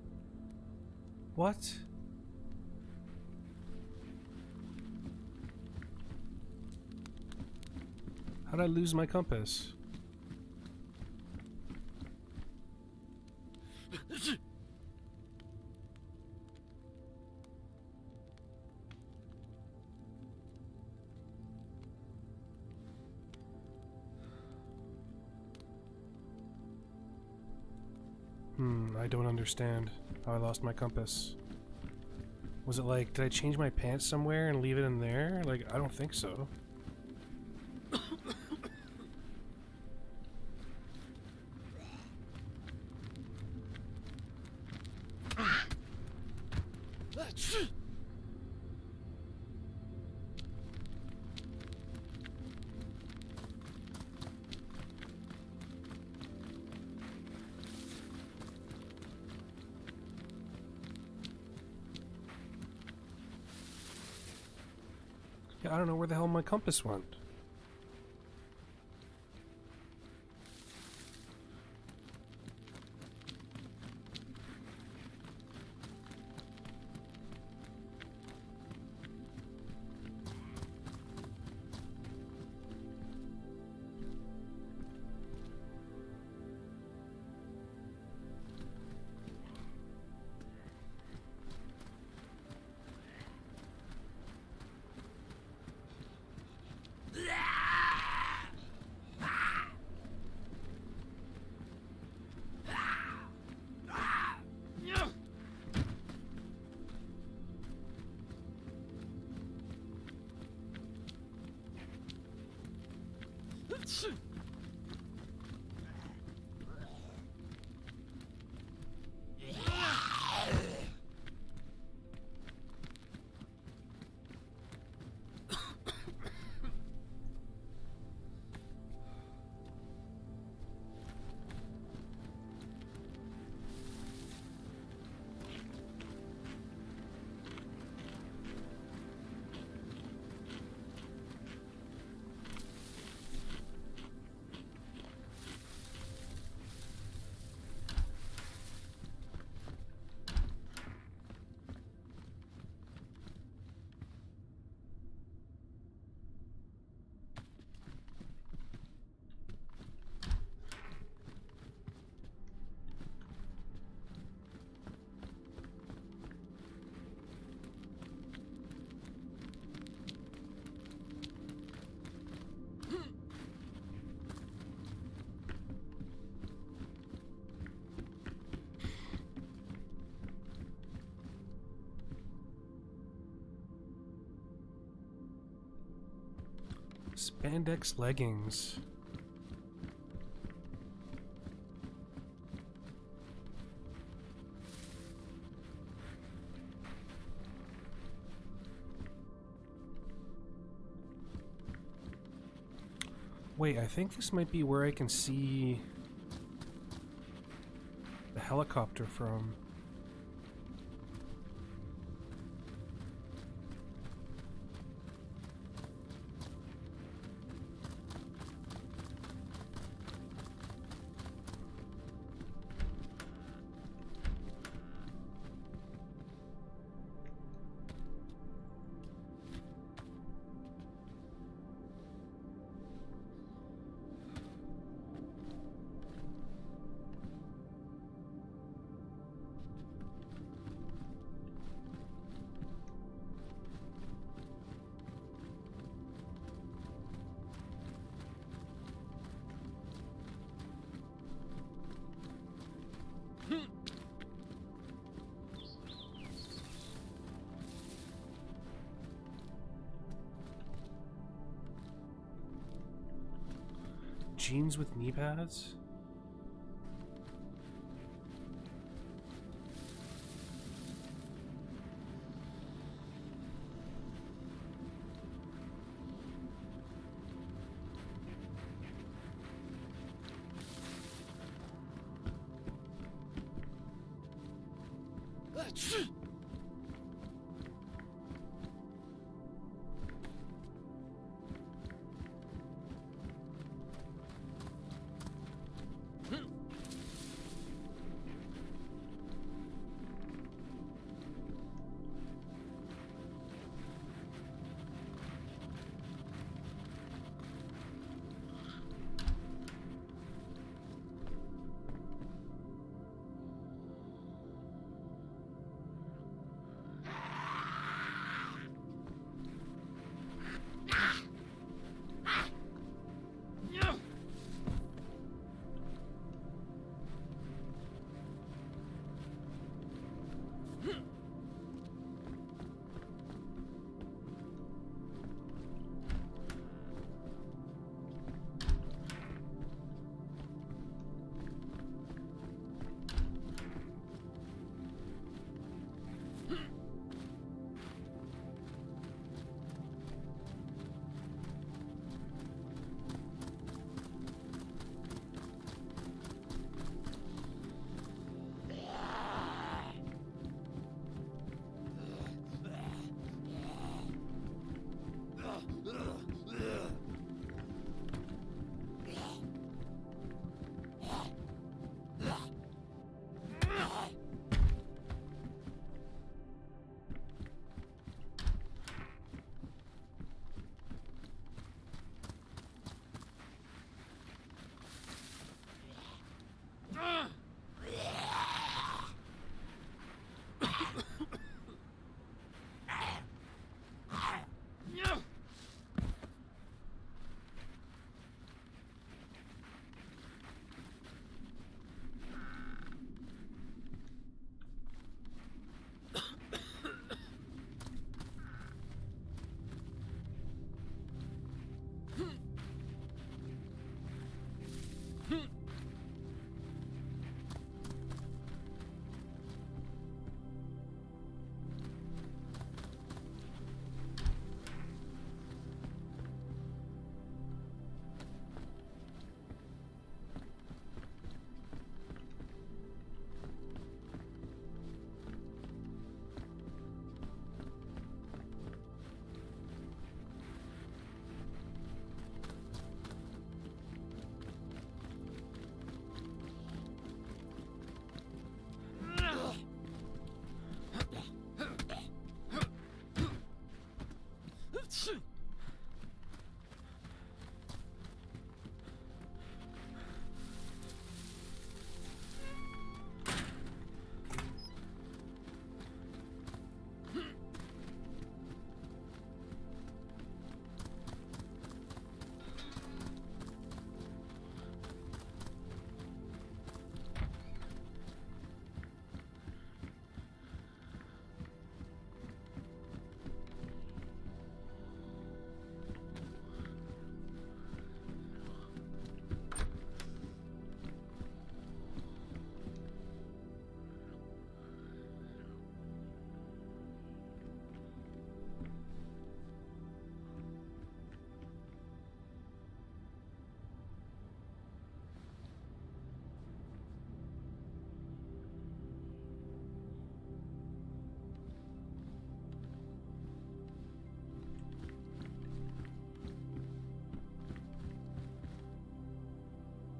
What? How'd I lose my compass? I don't understand how I lost my compass. Was it like, did I change my pants somewhere and leave it in there? Like, I don't think so. I don't know where the hell my compass went. Spandex leggings. Wait, I think this might be where I can see the helicopter from. Jeans with knee pads?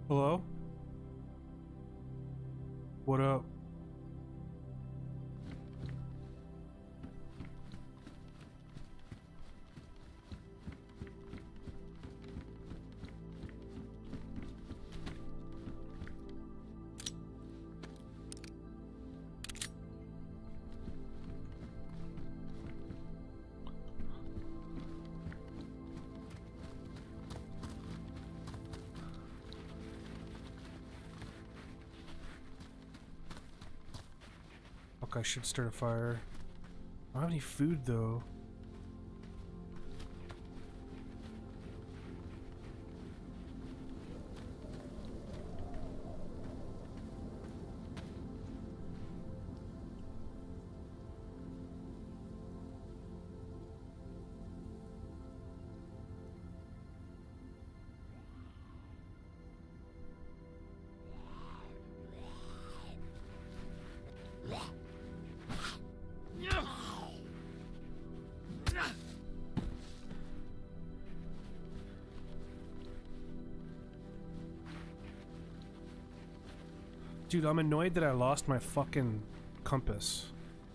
Hello? What up? Fuck, I should start a fire. I don't have any food though. Dude, I'm annoyed that I lost my fucking compass.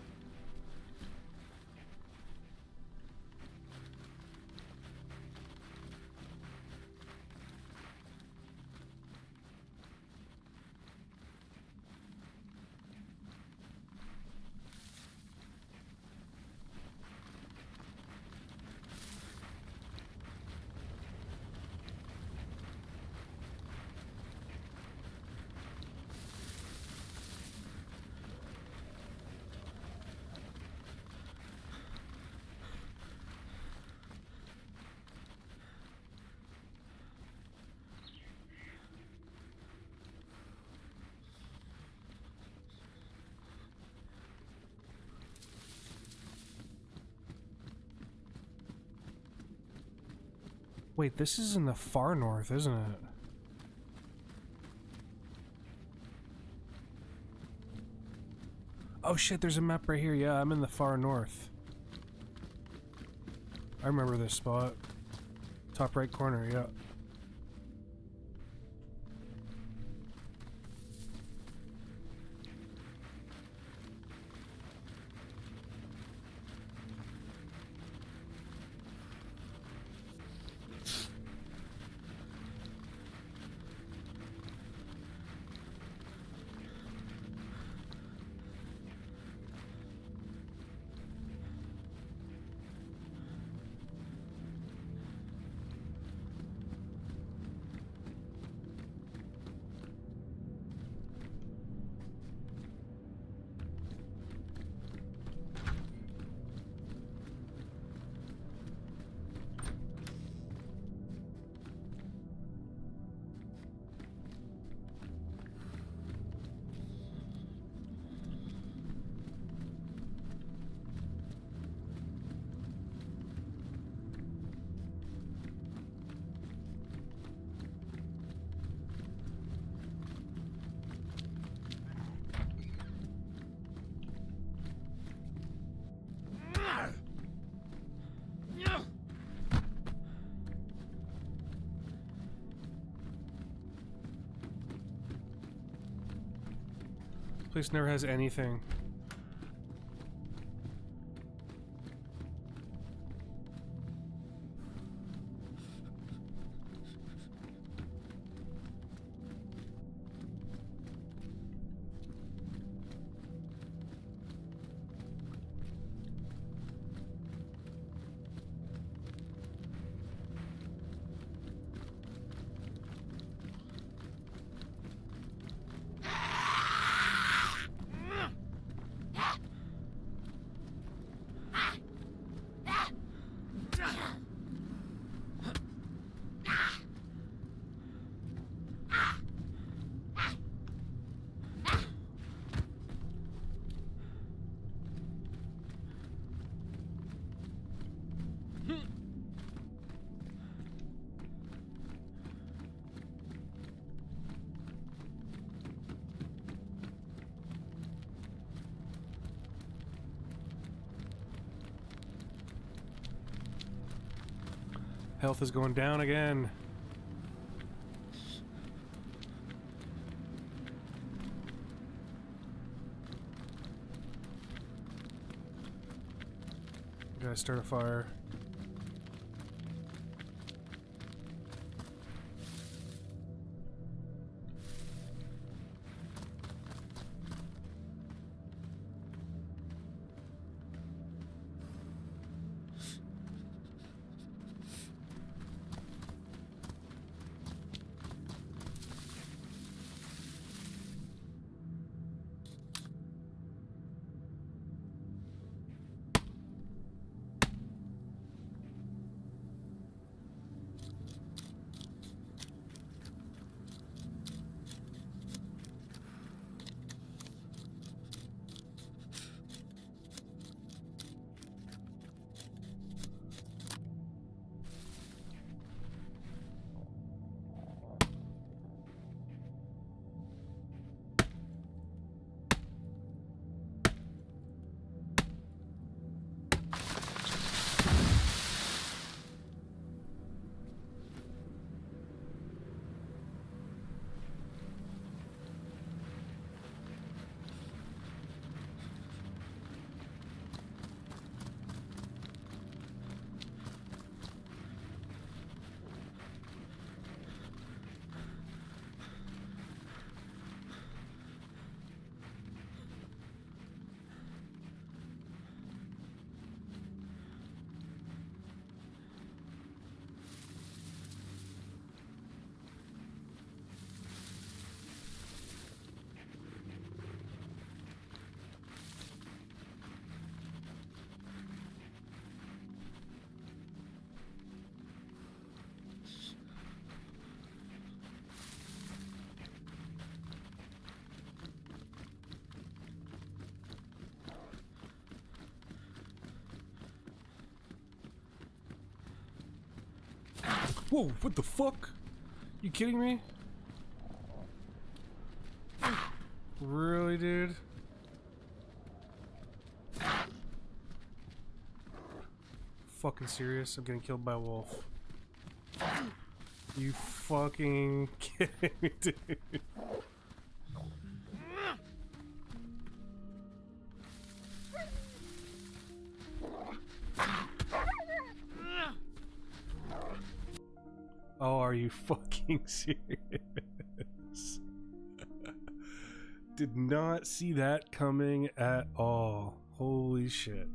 Wait, this is in the far north, isn't it? Oh shit, there's a map right here. Yeah, I'm in the far north. I remember this spot. Top right corner, yeah. Place never has anything. Health is going down again. Gotta start a fire. Whoa, what the fuck? You kidding me? Really, dude? Fucking serious? I'm getting killed by a wolf. You fucking kidding me, dude? Oh, are you fucking serious? Did not see that coming at all. Holy shit.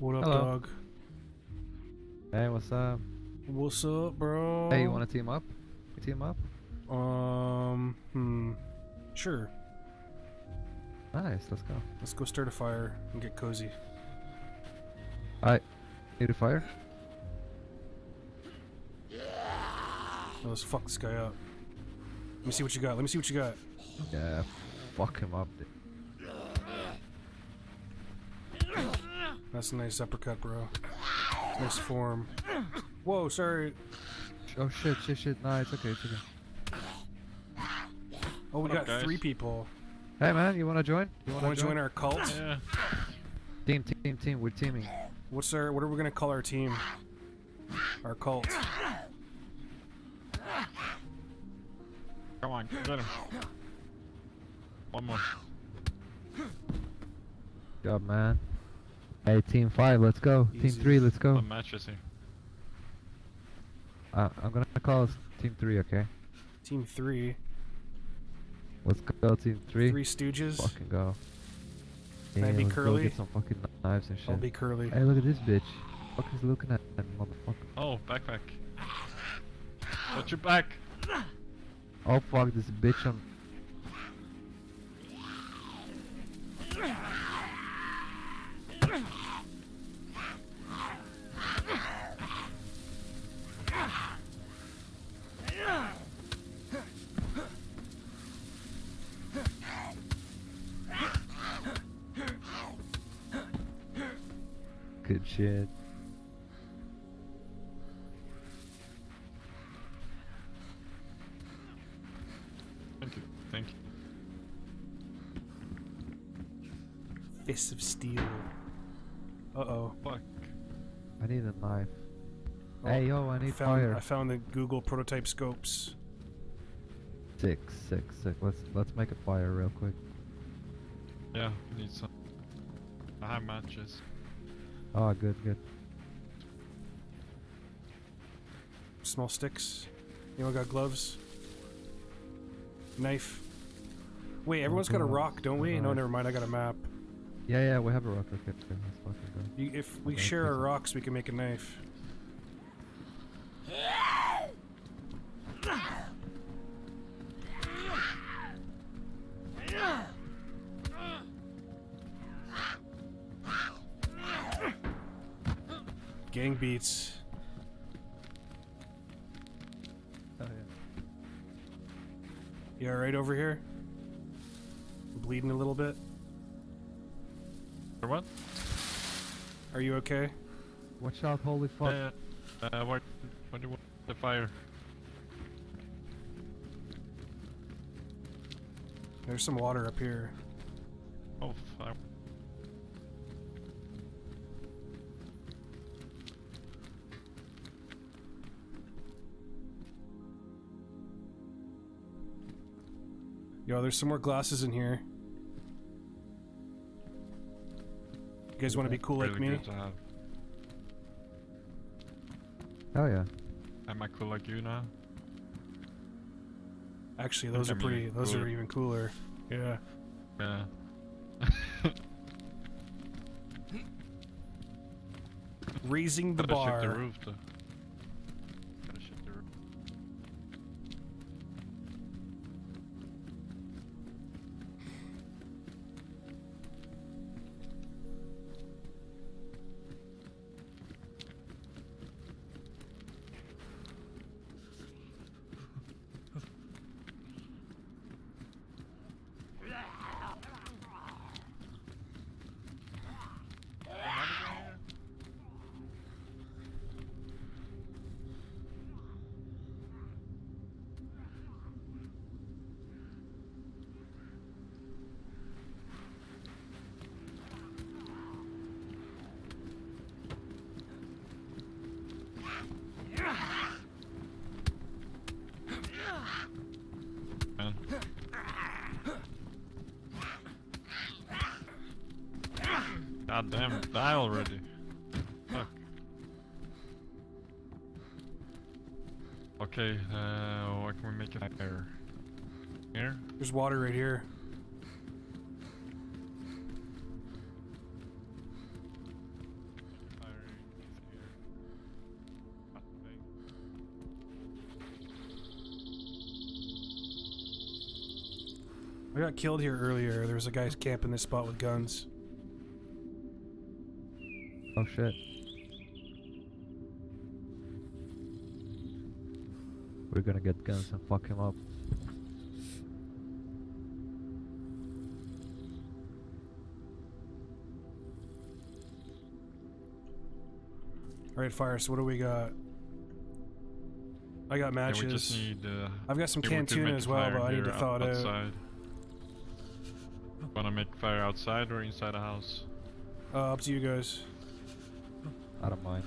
What up, Hello. dog? Hey, what's up? What's up, bro? Hey, you want to team up? You team up? Sure. Nice, let's go. Let's go start a fire and get cozy. Alright, need a fire? Oh, let's fuck this guy up. Let me see what you got. Let me see what you got. Yeah, fuck him up. That's a nice uppercut, bro. Nice form. Whoa, sorry. Oh shit. No, it's okay, it's okay. Oh, we What got up, guys? 3 people. Hey man, you wanna join? You Want to join our cult? Yeah. Team, we're teaming. What are we gonna call our team? Our cult. Come on, get him. One more. Good job, man. Hey, team 5, let's go. Easy. Team 3, let's go. What match is he? I'm gonna call us team 3, okay? Team 3. Let's go, team 3. 3 Stooges. Fucking go. Can I be let's Curly? Go get some fucking knives and shit. I'll be Curly. Hey, look at this bitch. What is looking at, motherfucker? Oh, backpack. Watch your back. Oh fuck, this bitch on. Good shit. Thank you. Thank you. Fists of Steel. Uh-oh. Fuck. I need a knife. Oh, Hey yo, I need found, fire. I found the Google prototype scopes. Sick. Let's make a fire real quick. Yeah, we need some. I have matches. Oh, good. Small sticks. Anyone got gloves? Knife. Wait, everyone's got a rock, don't we? No, Knife. never mind. I got a map. Yeah, we have a rock. Okay, let's fucking go. If we Okay, share our please. rocks, we can make a knife. Gang beats. Oh, You alright over here? Bleeding a little bit? For what? Are you okay? Watch out, holy fuck. What do you want? The fire. There's some water up here. Oh, fire. Yo, there's some more glasses in here. You guys want to be cool like Really me? good to have. Hell yeah. Am I cool like you now? Actually, those are I mean, pretty. Those are cooler. even cooler. Yeah. Yeah. Raising the Gotta shift the bar. roof though. Gotta shift the roof. Man. God damn it, die already. Fuck. Okay, what can we make it fire? Here? There's water right here. got killed here earlier. There was a guy camping this spot with guns. Oh shit. We're gonna get guns and fuck him up. Alright, Fire, so what do we got? I got matches. Yeah, we just need. I've got some we could cantina make as a well, fire but I need to here thaw it out. outside. Wanna make fire outside or inside the house? Up to you guys. I don't mind.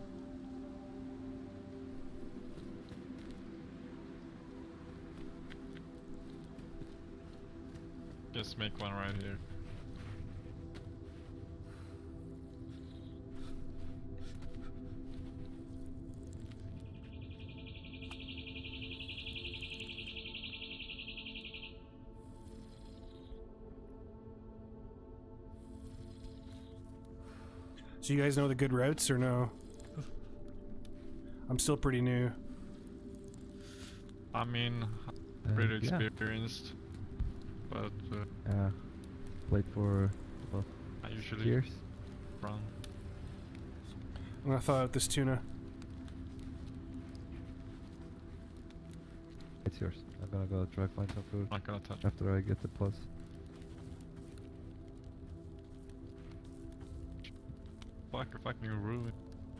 Just make one right here. So you guys know the good routes or no? I'm still pretty new. I mean, pretty experienced, but Played for about I usually years. run. I'm gonna thaw out this tuna. It's yours. I'm gonna go try find some food Not gonna touch. after I get the plus. Fucking rude.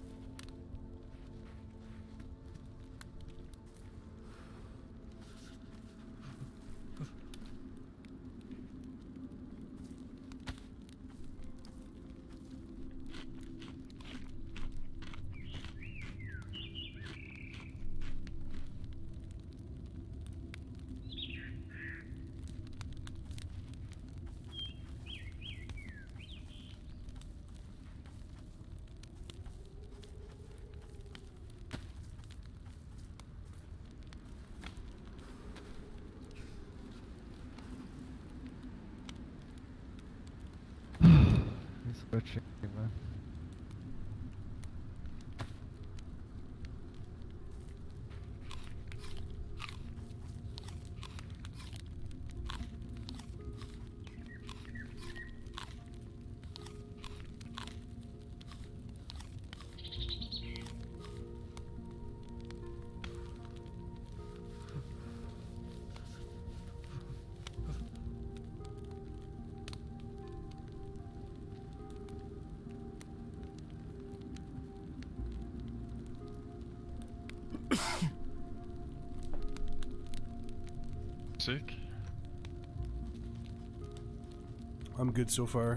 It's stretching, man. Sick. I'm good so far.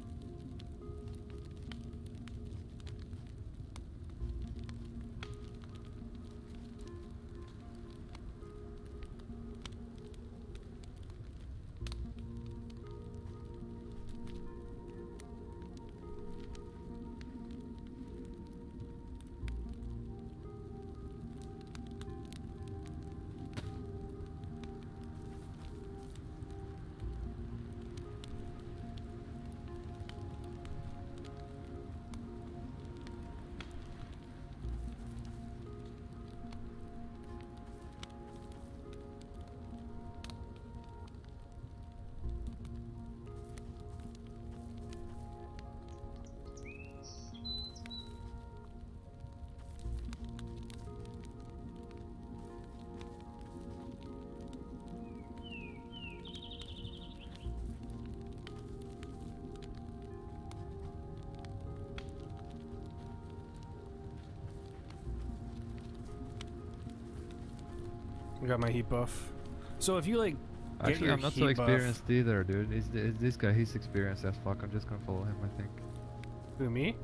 I got my heat buff. So if you like get Actually, your I'm not heat so buff- experienced either, dude. Is this guy? He's experienced as fuck. I'm just gonna follow him, I think. Who, me?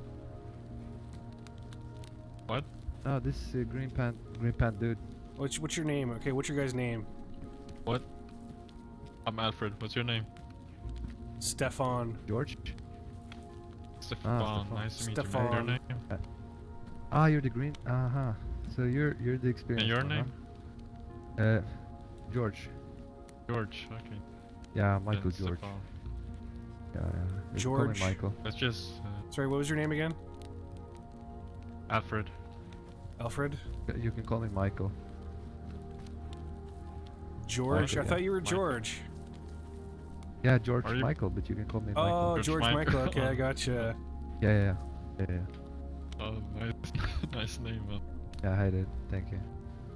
What? No, this is green pant dude. What's your name? Okay, what's your guy's name? What? I'm Alfred. What's your name? Stefan. George. Stefan. Stefan. Nice to meet you. Stefan. Your name? Ah, you're the green. So you're the experienced. And your one, name? Huh? George. George. Okay. Yeah, Michael Yeah, George. Stefan. Yeah. You can call me George. Michael. Let's just Sorry, what was your name again? Alfred. Alfred? You can call me Michael. George? Michael, I thought yeah. you were Michael. George. Yeah, George Are you- Michael, but you can call me Oh, Michael. George George Michael. Michael. Okay, I gotcha. Yeah. Oh, nice, nice name, man. Yeah, I did. Thank you.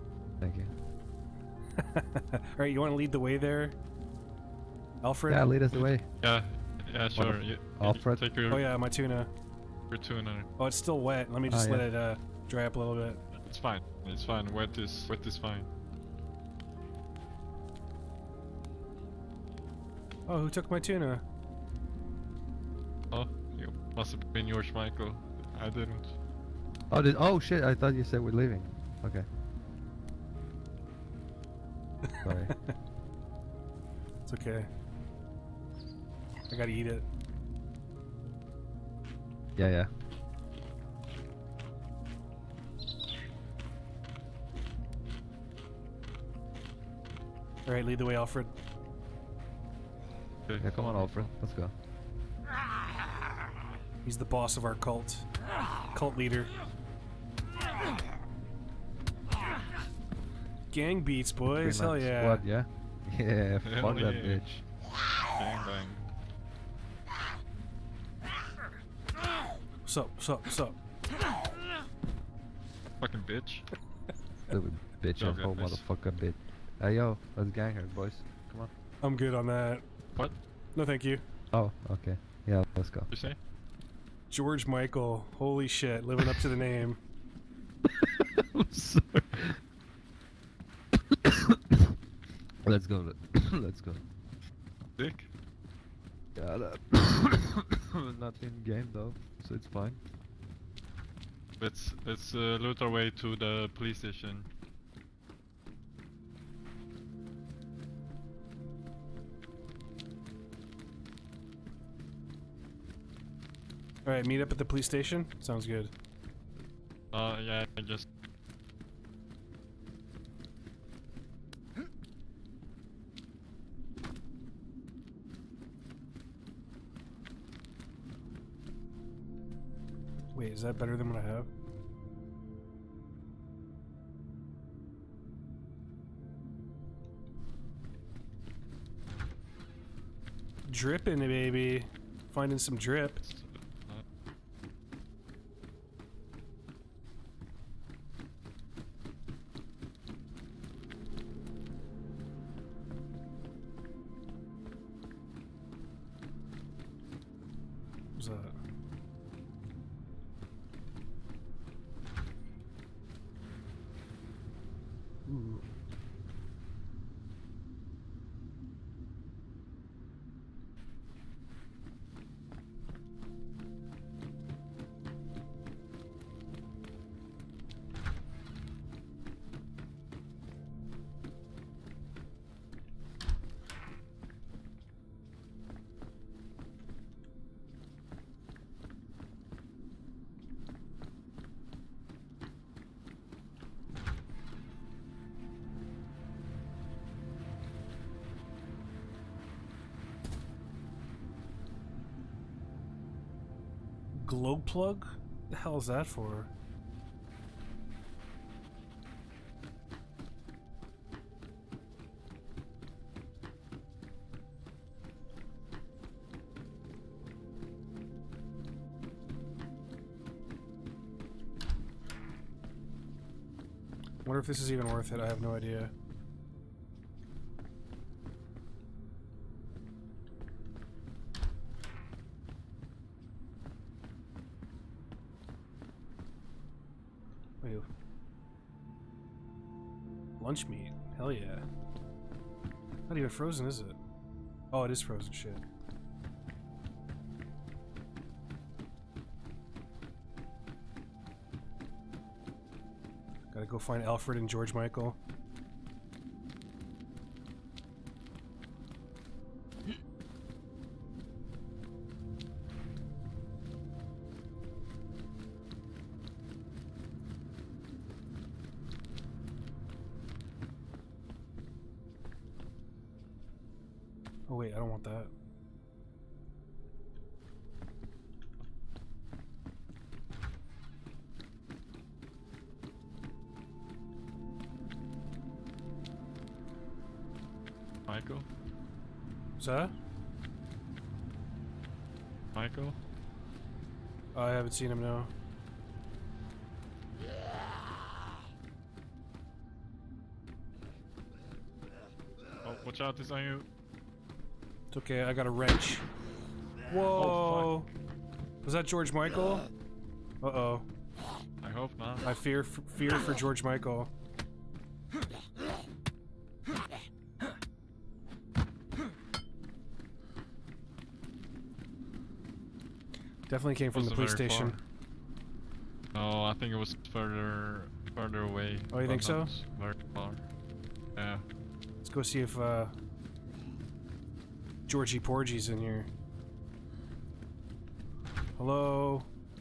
Alright, you want to lead the way there? Alfred? Yeah, lead us the way. Yeah, sure. What You Alfred? take your, Oh yeah, my tuna. your tuna. Oh, it's still wet. Let me just yeah. let it dry up a little bit. It's fine. It's fine. Wet is fine. Oh, who took my tuna? Oh, you must have been George Michael. I didn't. Oh shit! I thought you said we're leaving. Okay. Sorry. It's okay. I gotta eat it. Yeah. Alright, lead the way, Alfred. Okay. Yeah, come on, Alfred. Let's go. He's the boss of our cult. Cult leader. Gang beats, boys. Hell Greenland yeah. Squad, yeah. Yeah, fuck Hell that yeah. bitch. Bang bang. Sup. Fucking bitch. Stupid bitch, Oh, and whole goodness. motherfucker bitch. Hey yo, let's gang her, boys. Come on. I'm good on that. What? No, thank you. Oh, okay. Yeah, let's go. You say? George Michael. Holy shit. Living up to the name. I'm sorry. Let's go. Let's go. Dick? Yeah, not in game though, so it's fine. Let's loot our way to the police station. Alright, meet up at the police station? Sounds good. Yeah, I just. Wait, is that better than what I have? Dripping, baby. Finding some drip. What's that? Ooh. Glow plug? The hell is that for? Wonder if this is even worth it. I have no idea. Wait. Lunch meat. Hell yeah. Not even frozen, is it? Oh, it is frozen. Shit. Gotta go find Alfred and George Michael. Oh wait, I don't want that. Michael? What's that? Michael? I haven't seen him now. Oh, watch out, he's on you. It's okay, I got a wrench. Whoa! Was that George Michael? Uh-oh. I hope not. I fear for George Michael. Definitely came from the Wasn't police very station. far. No, I think it was further away. Oh, you think but so? not very far. Yeah. Let's go see if Georgie Porgy's in here. Hello?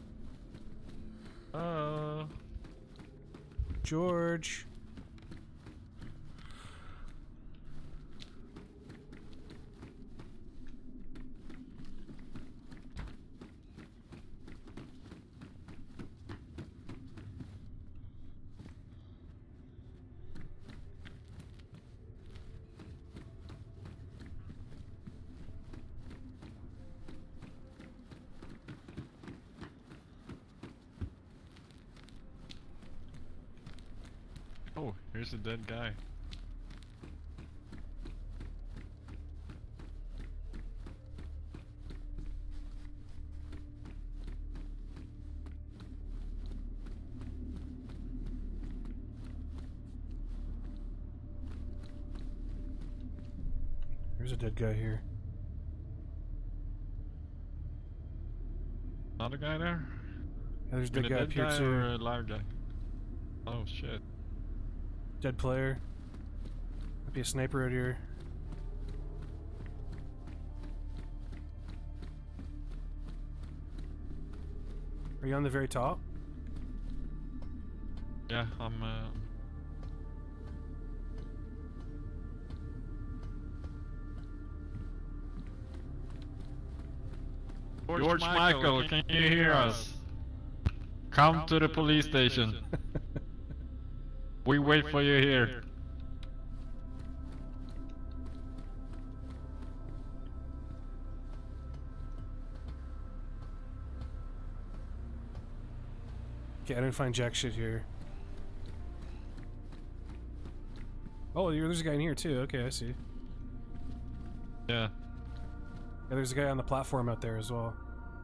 George? Oh, here's a dead guy. There's a dead guy here. Another guy there? Yeah, there's a Been dead a guy dead up here guy too. or a live guy? Oh shit. Dead player. Might be a sniper out here. Are you on the very top? Yeah, I'm George Michael, can you hear us? Come to the police station. We wait for you here. Okay, I didn't find jack shit here. Oh, there's a guy in here too. Okay, I see. Yeah. Yeah, there's a guy on the platform out there as well.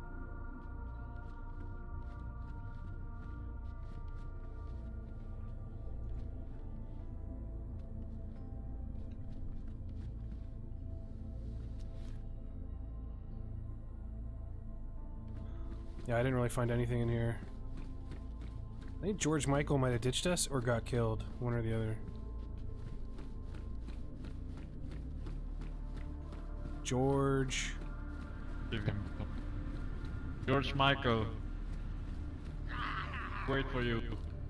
Yeah, I didn't really find anything in here. I think George Michael might have ditched us or got killed, one or the other. George. Give him. George Michael. Wait for you.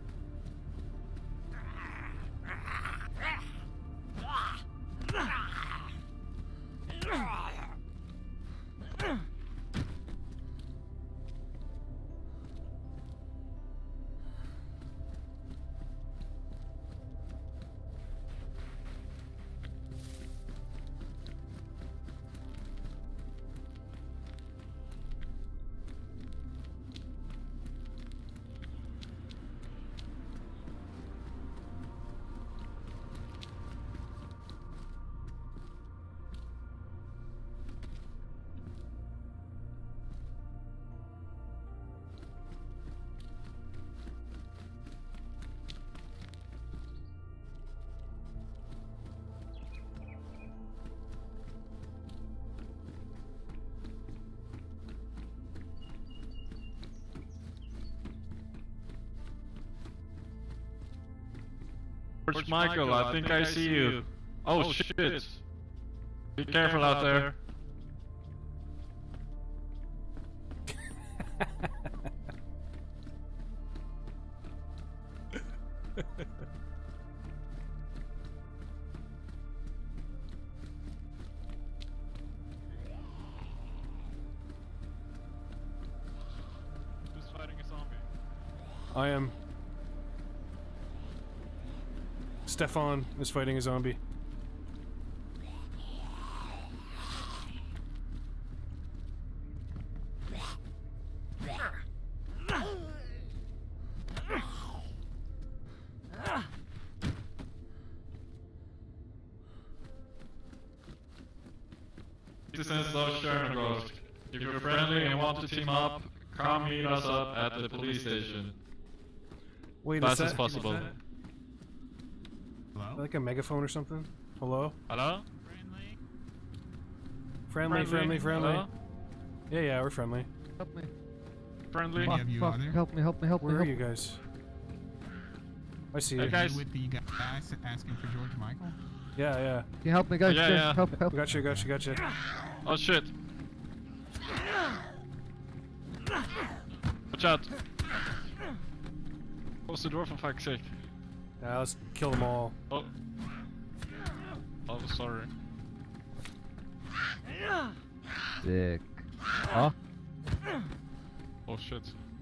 George Michael, I think I see you. Oh shit. Be careful out there. Who's fighting a zombie? I am. Stefan is fighting a zombie. citizens of Chernogorsk. If you're friendly and want to team up, come meet us up at the police station. Wait, Fast is as that possible. Hello? like a megaphone or something? Hello? Hello? Friendly. Hello? Yeah, we're friendly. Help me. Friendly? Any of you Fuck, are there? help me. Where are help you guys? I see Hey, you. guys. With the guy asking for George Michael? Yeah. Can you help me, guys? Yeah, yeah. Help. Gotcha. Oh shit. Watch out. Close the door for fuck's sake. Yeah, let's kill them all. Oh. Oh, sorry. Sick. Huh? Oh shit.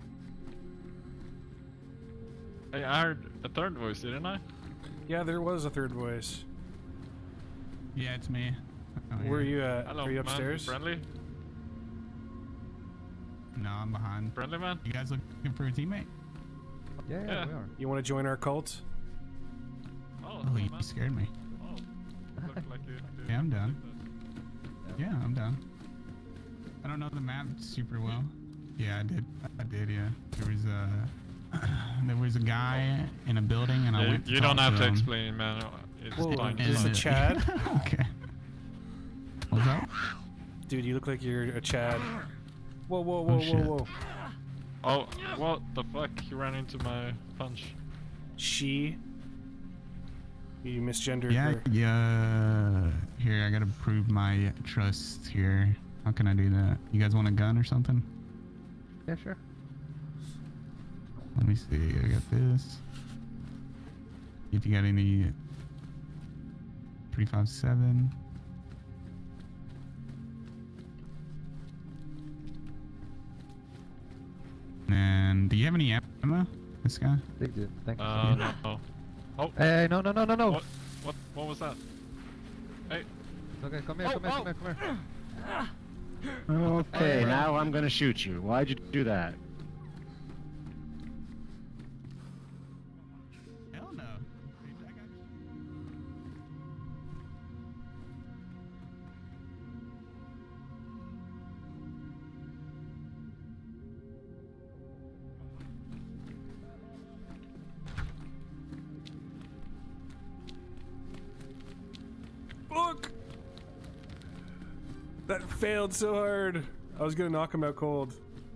Hey, I heard a third voice, didn't I? Yeah, there was a third voice. Yeah, it's me. Oh, Where are yeah. you at? Hello, Are you man. upstairs? Friendly? No, I'm behind. Friendly, man? You guys looking for a teammate? Yeah, Yeah. we are. You want to join our cult? Oh, Oh, hello, you man. scared me. Oh, look like you. Yeah, I'm down. Yeah, I'm down. I don't know the map super well. Yeah, I did, yeah. There was a guy in a building and I Yeah, went to you don't talk have to him. explain, man. It's Whoa, fine. is this a And- Chad? Okay. What's up? Dude, you look like you're a Chad. Whoa. Oh, shit. Oh, what the fuck? You ran into my punch. She? You misgendered Yeah, her. yeah. Here, I gotta prove my trust here. How can I do that? You guys want a gun or something? Yeah, sure. Let me see. I got this. If you got any 357. And do you have any ammo? This guy? Big dude. Thank you. No. Oh, Hey, no. what was that? Hey, Okay, come here. Okay, now I'm gonna shoot you. Why'd you do that? Hell no. I got you. Fuck! That failed so hard. I was gonna knock him out cold.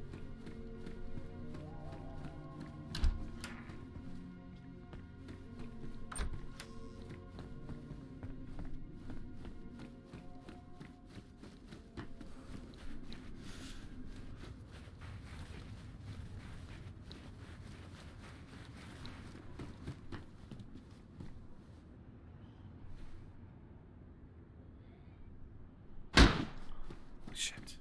Shit.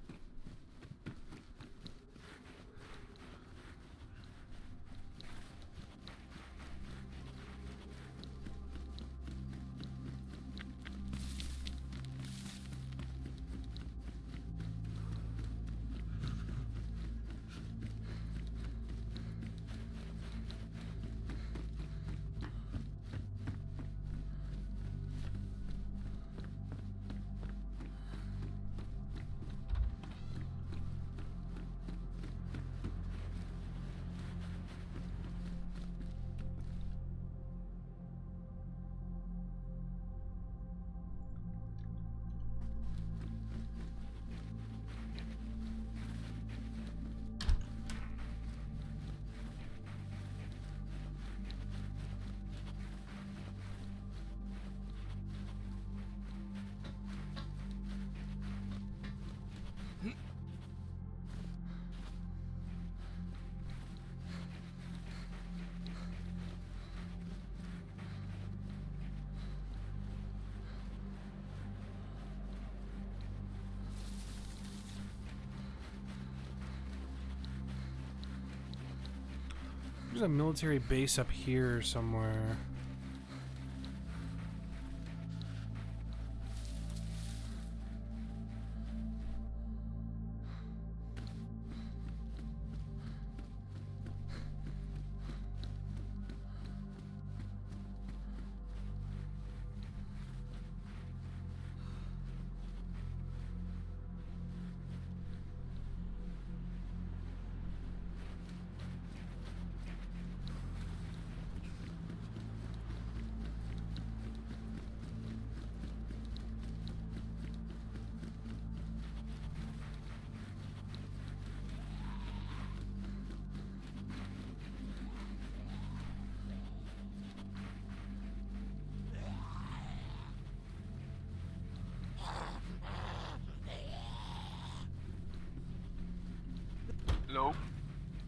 There's a military base up here somewhere.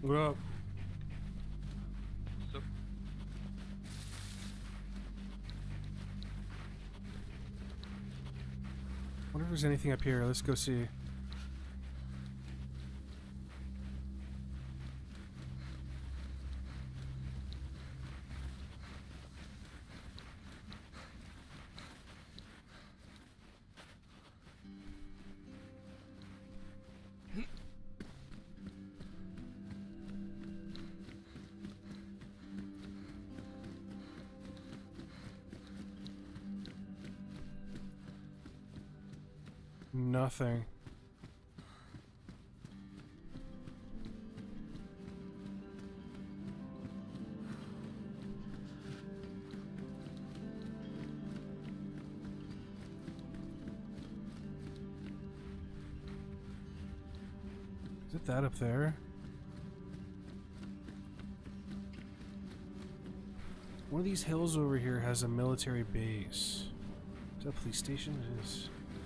What up? So, Wonder if there's anything up here. Let's go see. Nothing. Is it that up there? One of these hills over here has a military base. Is that a police station? It is.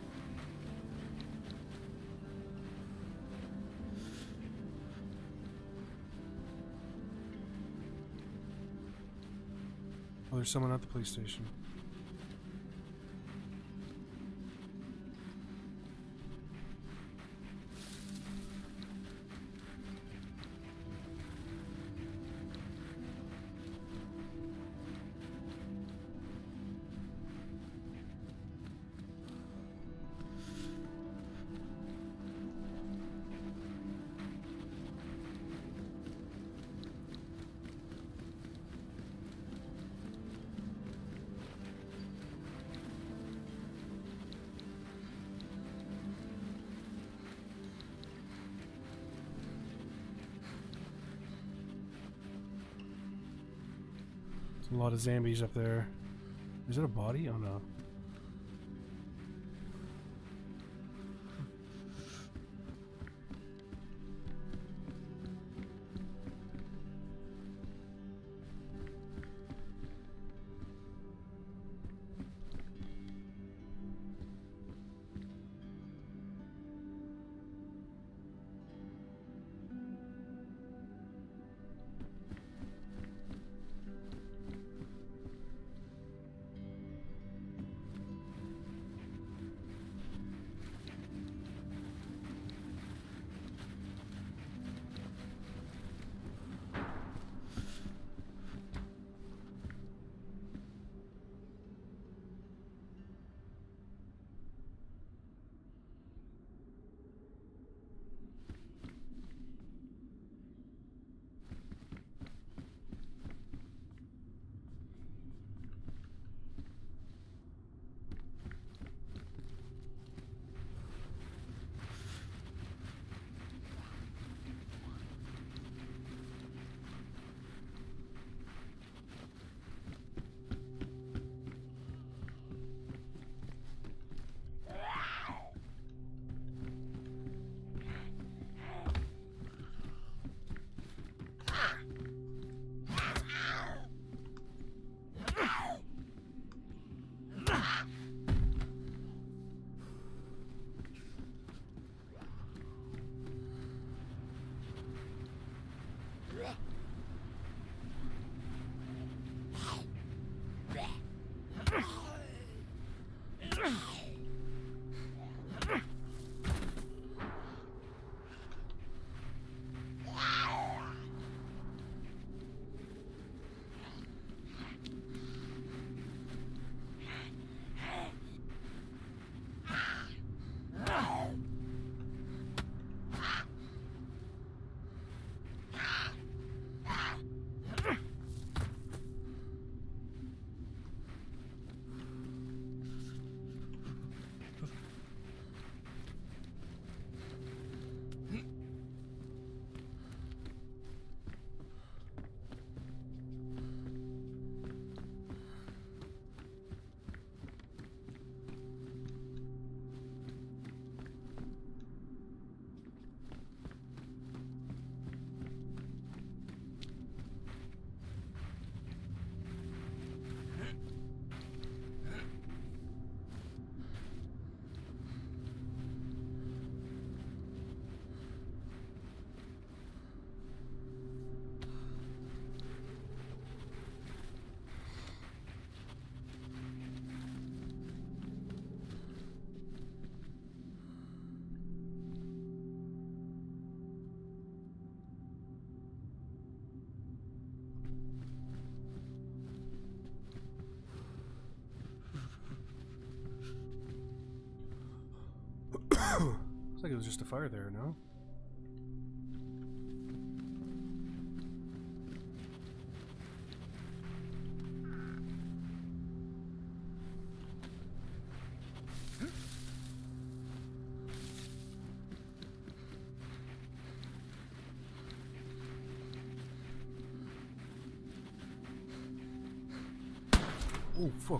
Oh, there's someone at the police station. There's a lot of zombies up there. Is it a body? Oh no. it was just a fire there, no? Oh, fuck.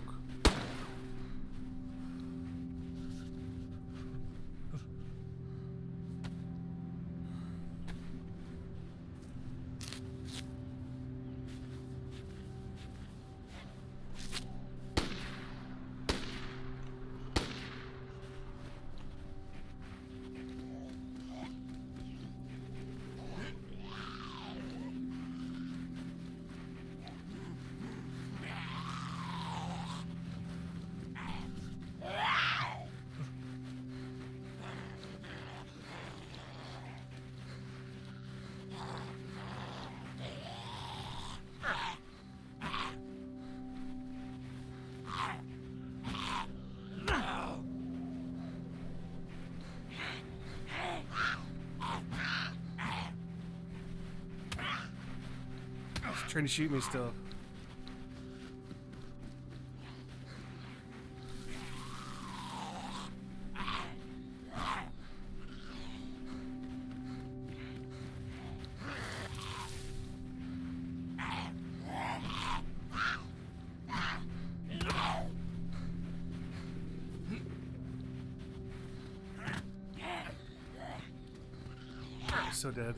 He's trying to shoot me still. So dead.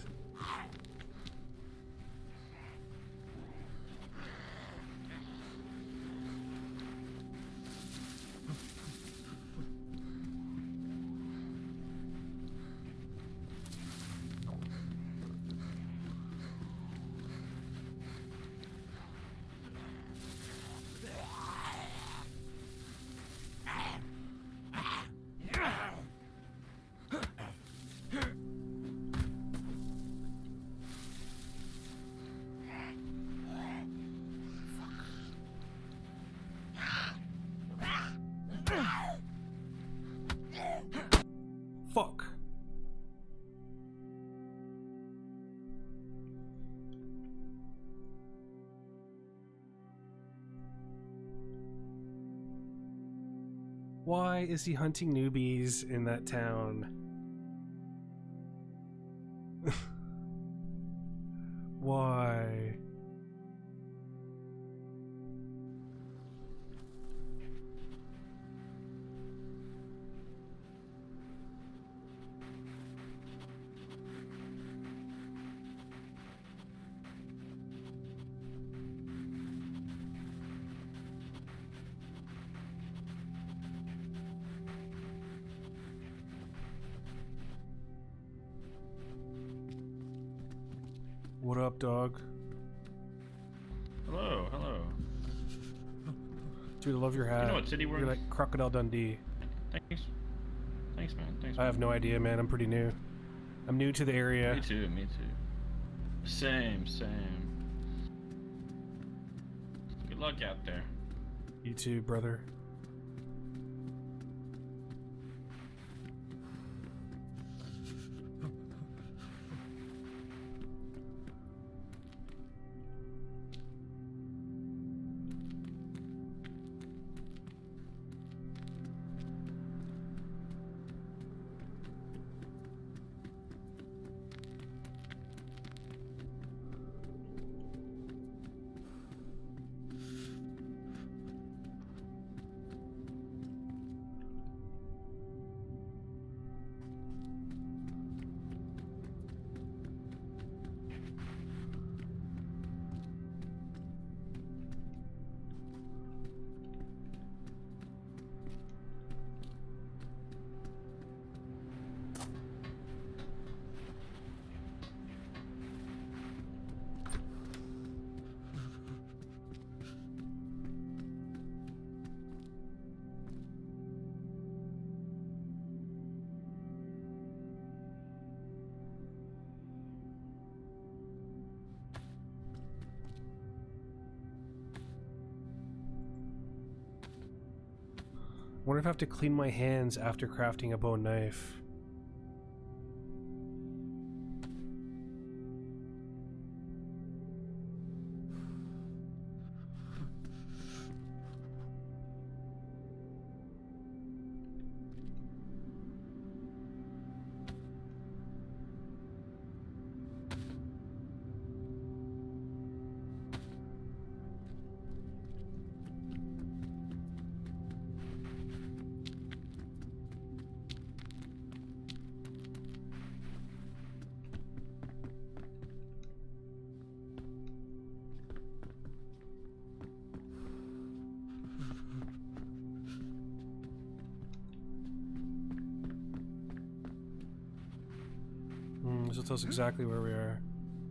Fuck. Why is he hunting newbies in that town? Why? What up, dog? Hello, hello. Dude, I love your hat. You know what city we're You're in? like Crocodile Dundee. Thanks. Thanks, man. Thanks, I man. have no idea, man. I'm pretty new. I'm new to the area. Me too, me too. Same, same. Good luck out there. You too, brother. Wonder if I have to clean my hands after crafting a bone knife. This will tell us exactly where we are.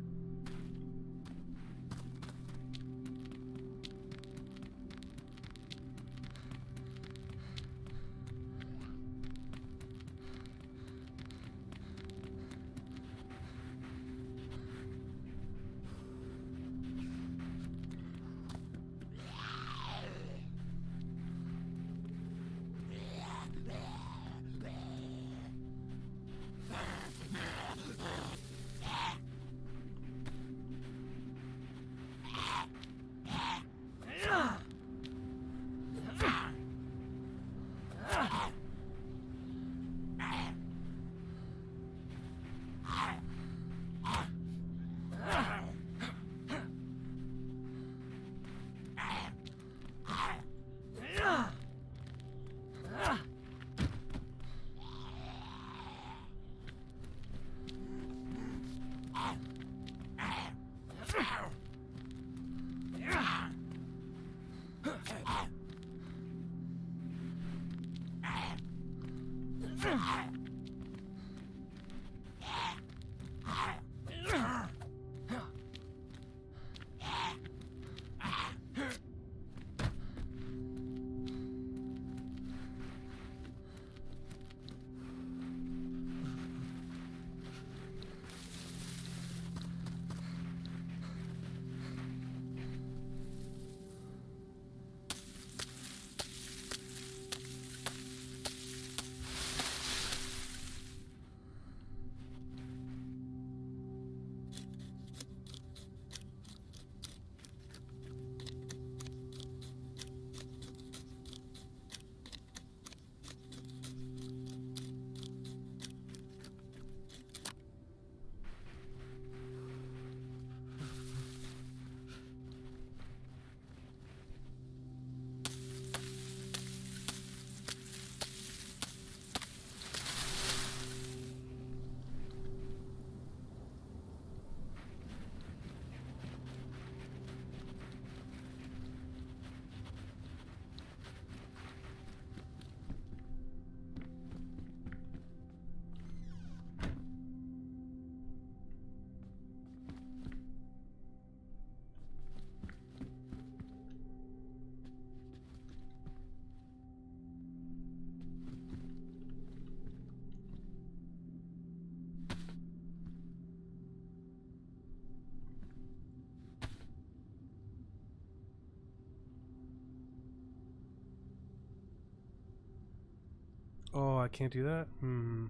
Oh, I can't do that? Hmm.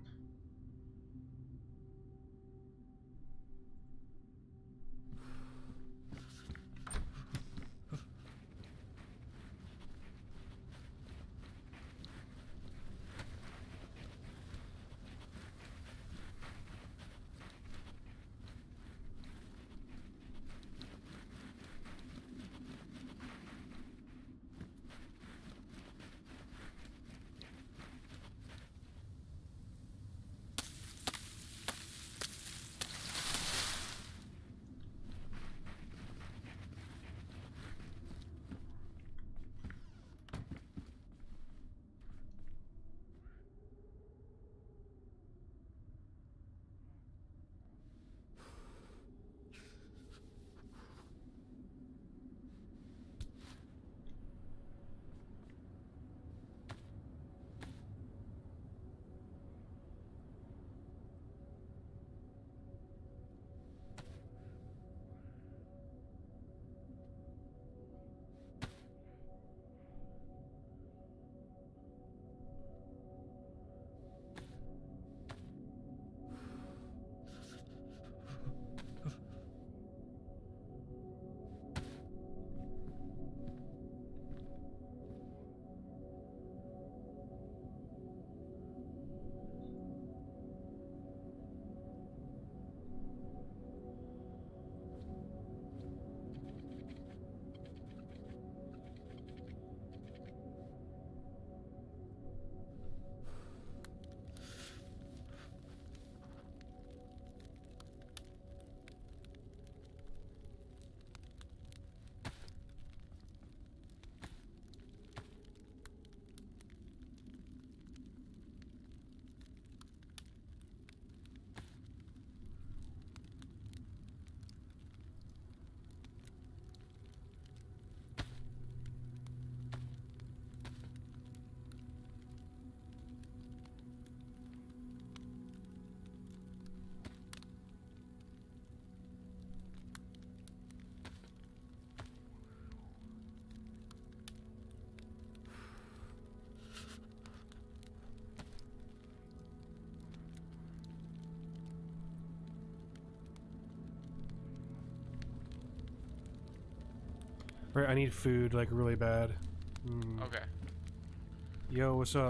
Right, I need food like really bad. Okay. Yo, what's up?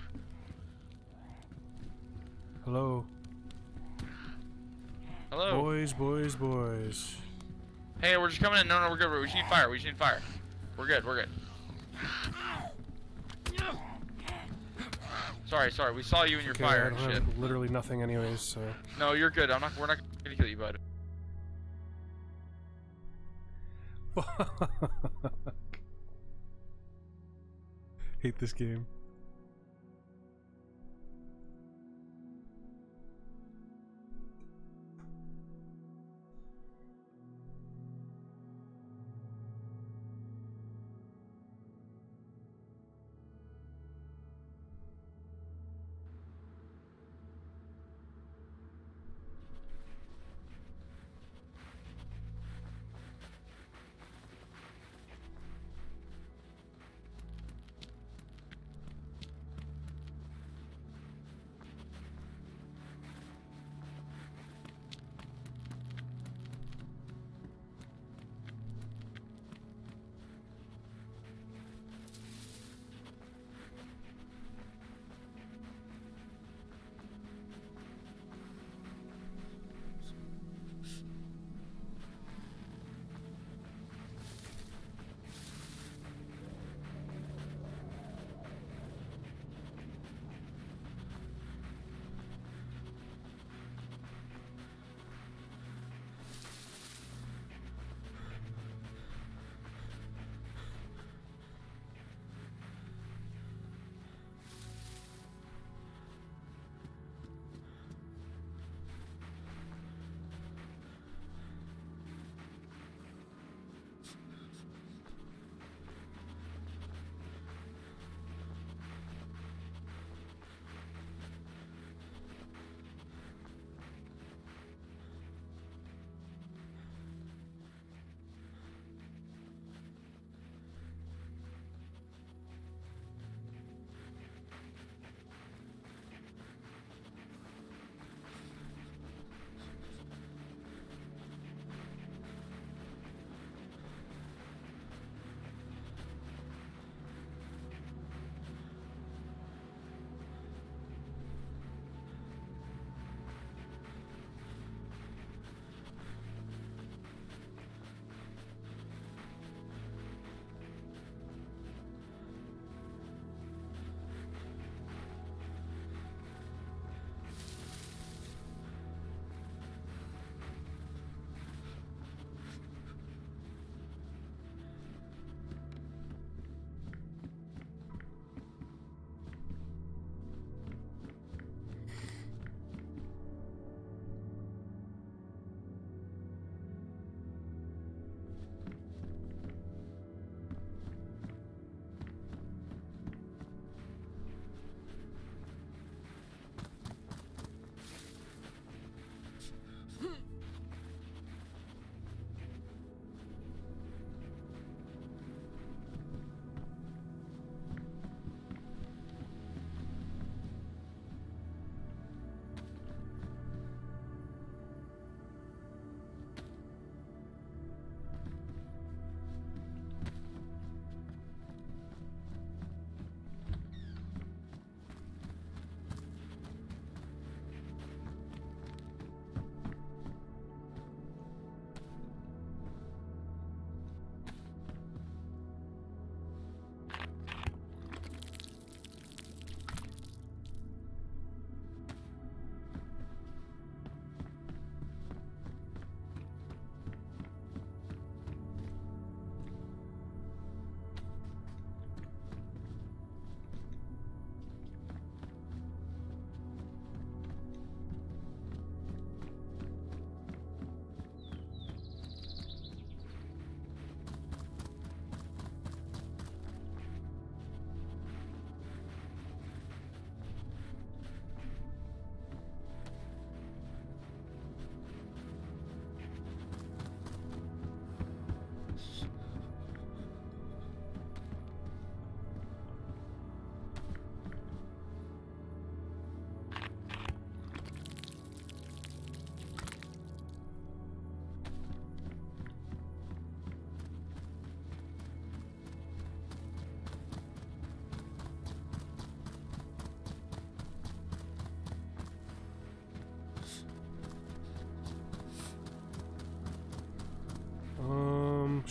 Hello. Hello. Boys. Hey, we're just coming in. No, we're good. We just need fire. We're good. Sorry. We saw you in your Okay, fire I and don't shit. have literally nothing anyways, so. No, you're good. We're not gonna kill you, bud. Fuck. Hate this game.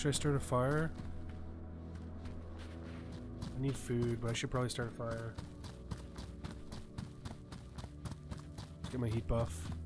Should I start a fire? I need food, but I should probably start a fire. Let's get my heat buff.